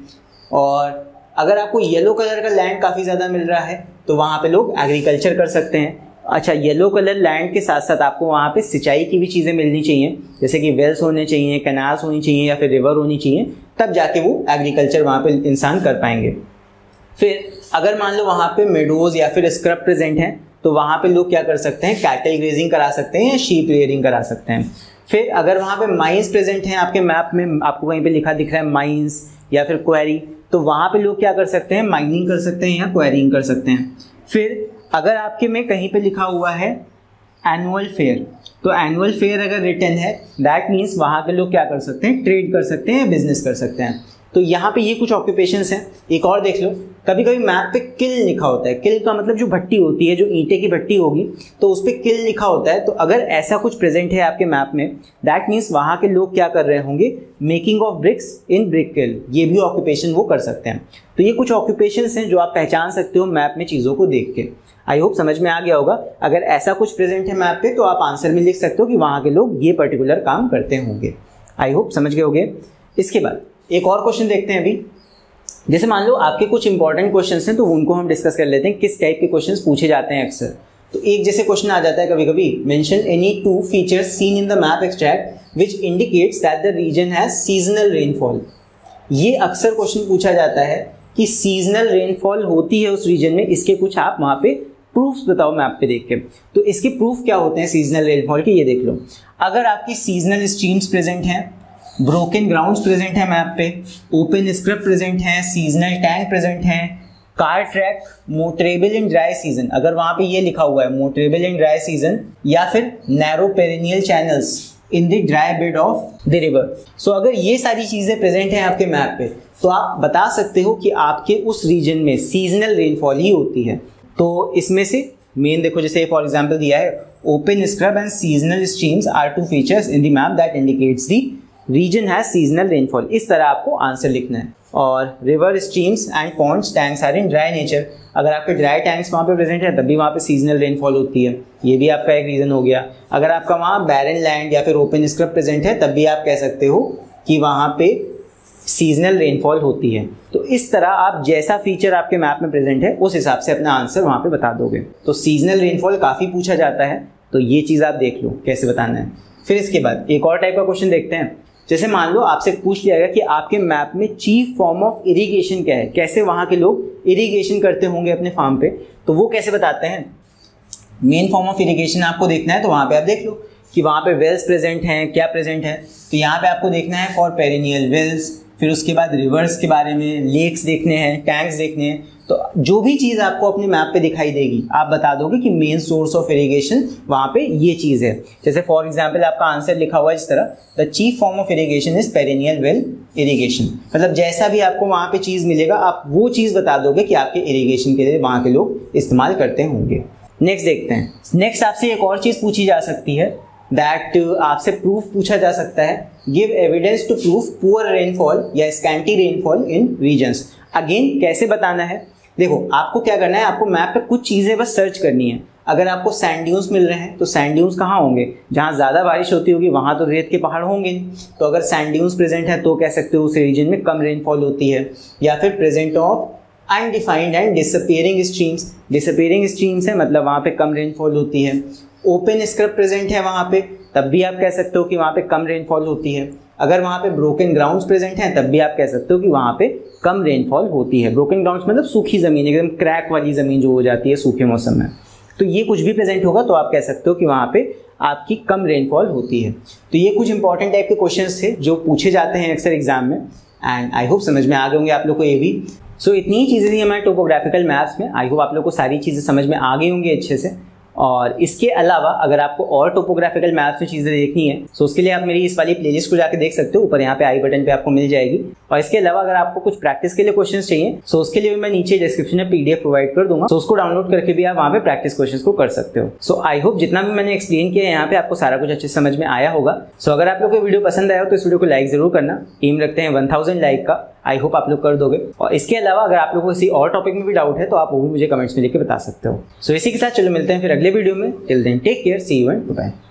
और अगर आपको येलो कलर का लैंड काफ़ी ज़्यादा मिल रहा है तो वहाँ पे लोग एग्रीकल्चर कर सकते हैं। अच्छा, येलो कलर लैंड के साथ साथ आपको वहाँ पे सिंचाई की भी चीज़ें मिलनी चाहिए, जैसे कि वेल्स होने चाहिए, कैनाल्स होनी चाहिए, या फिर रिवर होनी चाहिए, तब जाके वो एग्रीकल्चर वहाँ पे इंसान कर पाएंगे। फिर अगर मान लो वहाँ पे मेडोज या फिर स्क्रब प्रेजेंट हैं, तो वहाँ पे लोग क्या कर सकते हैं? कैटल ग्रेजिंग करा सकते हैं या शीप रेयरिंग करा सकते हैं। फिर अगर वहाँ पे माइंस प्रेजेंट हैं, आपके मैप में आपको कहीं पे लिखा दिख रहा है माइंस या फिर क्वेरी, तो वहाँ पे लोग क्या कर सकते हैं? माइनिंग कर सकते हैं या क्वेरिंग कर सकते हैं। फिर अगर आपके में कहीं पे लिखा हुआ है एनुअल फेयर, तो एनुअल फेयर अगर रिटर्न है, दैट मीन्स वहाँ के लोग क्या कर सकते हैं? ट्रेड कर सकते हैं या बिजनेस कर सकते हैं। तो यहाँ पे ये कुछ ऑक्यूपेशंस हैं। एक और देख लो, कभी कभी मैप पे किल लिखा होता है। किल का मतलब जो भट्टी होती है, जो ईंटे की भट्टी होगी, तो उस पर किल लिखा होता है। तो अगर ऐसा कुछ प्रेजेंट है आपके मैप में, दैट मीन्स वहाँ के लोग क्या कर रहे होंगे? Making of bricks in brick kiln, ये भी ऑक्यूपेशन वो कर सकते हैं। तो ये कुछ ऑक्यूपेशंस हैं जो आप पहचान सकते हो मैप में चीज़ों को देख के। आई होप समझ में आ गया होगा। अगर ऐसा कुछ प्रेजेंट है मैप पे तो आप आंसर में लिख सकते हो कि वहाँ के लोग ये पर्टिकुलर काम करते होंगे। आई होप समझ गए होंगे। इसके बाद एक और क्वेश्चन देखते हैं अभी। जैसे मान लो आपके कुछ इंपॉर्टेंट क्वेश्चंस हैं, तो उनको हम डिस्कस कर लेते हैं, किस टाइप के क्वेश्चंस पूछे जाते हैं अक्सर। तो एक जैसे क्वेश्चन आ जाता है कभी कभी, mention any 2 features seen in the map extract which indicates that the region has seasonal rainfall. ये अक्सर क्वेश्चन पूछा जाता है कि सीजनल रेनफॉल होती है उस रीजन में, इसके कुछ आप वहाँ पे प्रूफ्स बताओ मैप पे देख के। तो इसके प्रूफ क्या होते हैं सीजनल रेनफॉल के, ये देख लो। अगर आपकी सीजनल स्ट्रीम्स प्रेजेंट हैं, ब्रोकन ग्राउंड्स प्रेजेंट है मैप पे, ओपन स्क्रब प्रेजेंट है, सीजनल टैंक प्रेजेंट है, car track motorable in dry season, अगर वहां पे ये लिखा हुआ है मोटरेबल इन ड्राई सीजन, या फिर narrow perennial channels in the dry bed of the river. So अगर ये सारी चीजें प्रेजेंट हैं आपके मैप पे, तो आप बता सकते हो कि आपके उस रीजन में सीजनल रेनफॉल ही होती है। तो इसमें से मेन देखो, जैसे फॉर एग्जाम्पल दिया है, open scrub and seasonal streams are 2 features in the map that indicates the region has seasonal rainfall. इस तरह आपको आंसर लिखना है। और river streams and ponds tanks are in dry nature, अगर आपके ड्राई टैंक्स वहाँ पे प्रेजेंट है तब भी वहाँ पे सीजनल रेनफॉल होती है, ये भी आपका एक रीज़न हो गया। अगर आपका वहाँ बैरन लैंड या फिर ओपन स्क्रब प्रेजेंट है तब भी आप कह सकते हो कि वहाँ पे सीजनल रेनफॉल होती है। तो इस तरह आप जैसा फीचर आपके मैप में प्रेजेंट है उस हिसाब से अपना आंसर वहाँ पे बता दोगे। तो सीजनल रेनफॉल काफ़ी पूछा जाता है, तो ये चीज़ आप देख लो कैसे बताना है। फिर इसके बाद एक और टाइप का क्वेश्चन देखते हैं। जैसे मान लो आपसे पूछ लिया गया कि आपके मैप में चीफ फॉर्म ऑफ इरिगेशन क्या है, कैसे वहाँ के लोग इरिगेशन करते होंगे अपने फार्म पे, तो वो कैसे बताते हैं। मेन फॉर्म ऑफ इरिगेशन आपको देखना है, तो वहाँ पे आप देख लो कि वहाँ पे वेल्स प्रेजेंट हैं, क्या प्रेजेंट है। तो यहाँ पे आपको देखना है फॉर पेरिनियल वेल्स, फिर उसके बाद रिवर्स के बारे में, लेक्स देखने हैं, टैंक्स देखने हैं। तो जो भी चीज़ आपको अपने मैप पे दिखाई देगी आप बता दोगे कि मेन सोर्स ऑफ इरिगेशन वहाँ पे ये चीज़ है। जैसे फॉर एग्जांपल आपका आंसर लिखा हुआ है इस तरह, the chief form of irrigation is perennial well irrigation. मतलब जैसा भी आपको वहाँ पे चीज़ मिलेगा आप वो चीज़ बता दोगे कि आपके इरिगेशन के लिए वहाँ के लोग इस्तेमाल करते होंगे। नेक्स्ट देखते हैं। नेक्स्ट आपसे एक और चीज़ पूछी जा सकती है दैट आपसे प्रूफ पूछा जा सकता है, give evidence to proof poor rainfall या scanty rainfall in regions. Again कैसे बताना है, देखो आपको क्या करना है, आपको मैप पे कुछ चीज़ें बस सर्च करनी है। अगर आपको सैंड ड्यून्स मिल रहे हैं तो सैंड ड्यून्स कहाँ होंगे, जहाँ ज़्यादा बारिश होती होगी वहाँ तो रेत के पहाड़ होंगे। तो अगर सैंड ड्यून्स प्रेजेंट है तो कह सकते हो उस रीजन में कम रेनफॉल होती है। या फिर present of undefined and disappearing streams, disappearing streams है मतलब वहाँ पे कम रेनफॉल होती है। ओपन स्क्रब प्रेजेंट है वहाँ पे, तब भी आप कह सकते हो कि वहाँ पे कम रेनफॉल होती है। अगर वहाँ पे ब्रोकन ग्राउंड्स प्रेजेंट हैं तब भी आप कह सकते हो कि वहाँ पे कम रेनफॉल होती है। ब्रोकन ग्राउंड्स मतलब सूखी ज़मीन, एकदम क्रैक वाली ज़मीन जो हो जाती है सूखे मौसम में, तो ये कुछ भी प्रेजेंट होगा तो आप कह सकते हो कि वहाँ पे आपकी कम रेनफॉल होती है। तो ये कुछ इंपॉर्टेंट टाइप के क्वेश्चंस थे जो पूछे जाते हैं अक्सर एग्जाम में, एंड आई होप समझ में आ गए होंगे आप लोग को ये भी। सो इतनी ही चीज़ें थी हमारे टोपोग्राफिकल मैप्स में। आई होप आप लोग को सारी चीज़ें समझ में आ गई होंगी अच्छे से। और इसके अलावा अगर आपको और टोपोग्राफिकल मैप्स में चीज़ें देखनी है तो उसके लिए आप मेरी इस वाली प्लेलिस्ट को जाकर देख सकते हो, ऊपर यहाँ पे आई बटन पे आपको मिल जाएगी। और इसके अलावा अगर आपको कुछ प्रैक्टिस के लिए क्वेश्चंस चाहिए सो उसके लिए मैं नीचे डिस्क्रिप्शन में पीडीएफ प्रोवाइड कर दूंगा, सो उसको डाउनलोड करके भी आप वहाँ पे प्रैक्टिस क्वेश्चंस को कर सकते हो। सो आई होप जितना भी मैंने एक्सप्लेन किया यहाँ पे आपको सारा कुछ अच्छे से समझ में आया होगा। सो अगर आप लोग को वीडियो पसंद आया हो तो इस वीडियो को लाइक जरूर करना, एम रखते हैं 1000 लाइक का, आई होप आप लोग कर दोगे। और इसके अलावा अगर आप लोगों को किसी और टॉपिक में भी डाउट है तो आप वो भी मुझे कमेंट्स में लिख के बता सकते हो। सो इसी के साथ चलो मिलते हैं फिर अगले वीडियो में। Till then take care, see you and bye.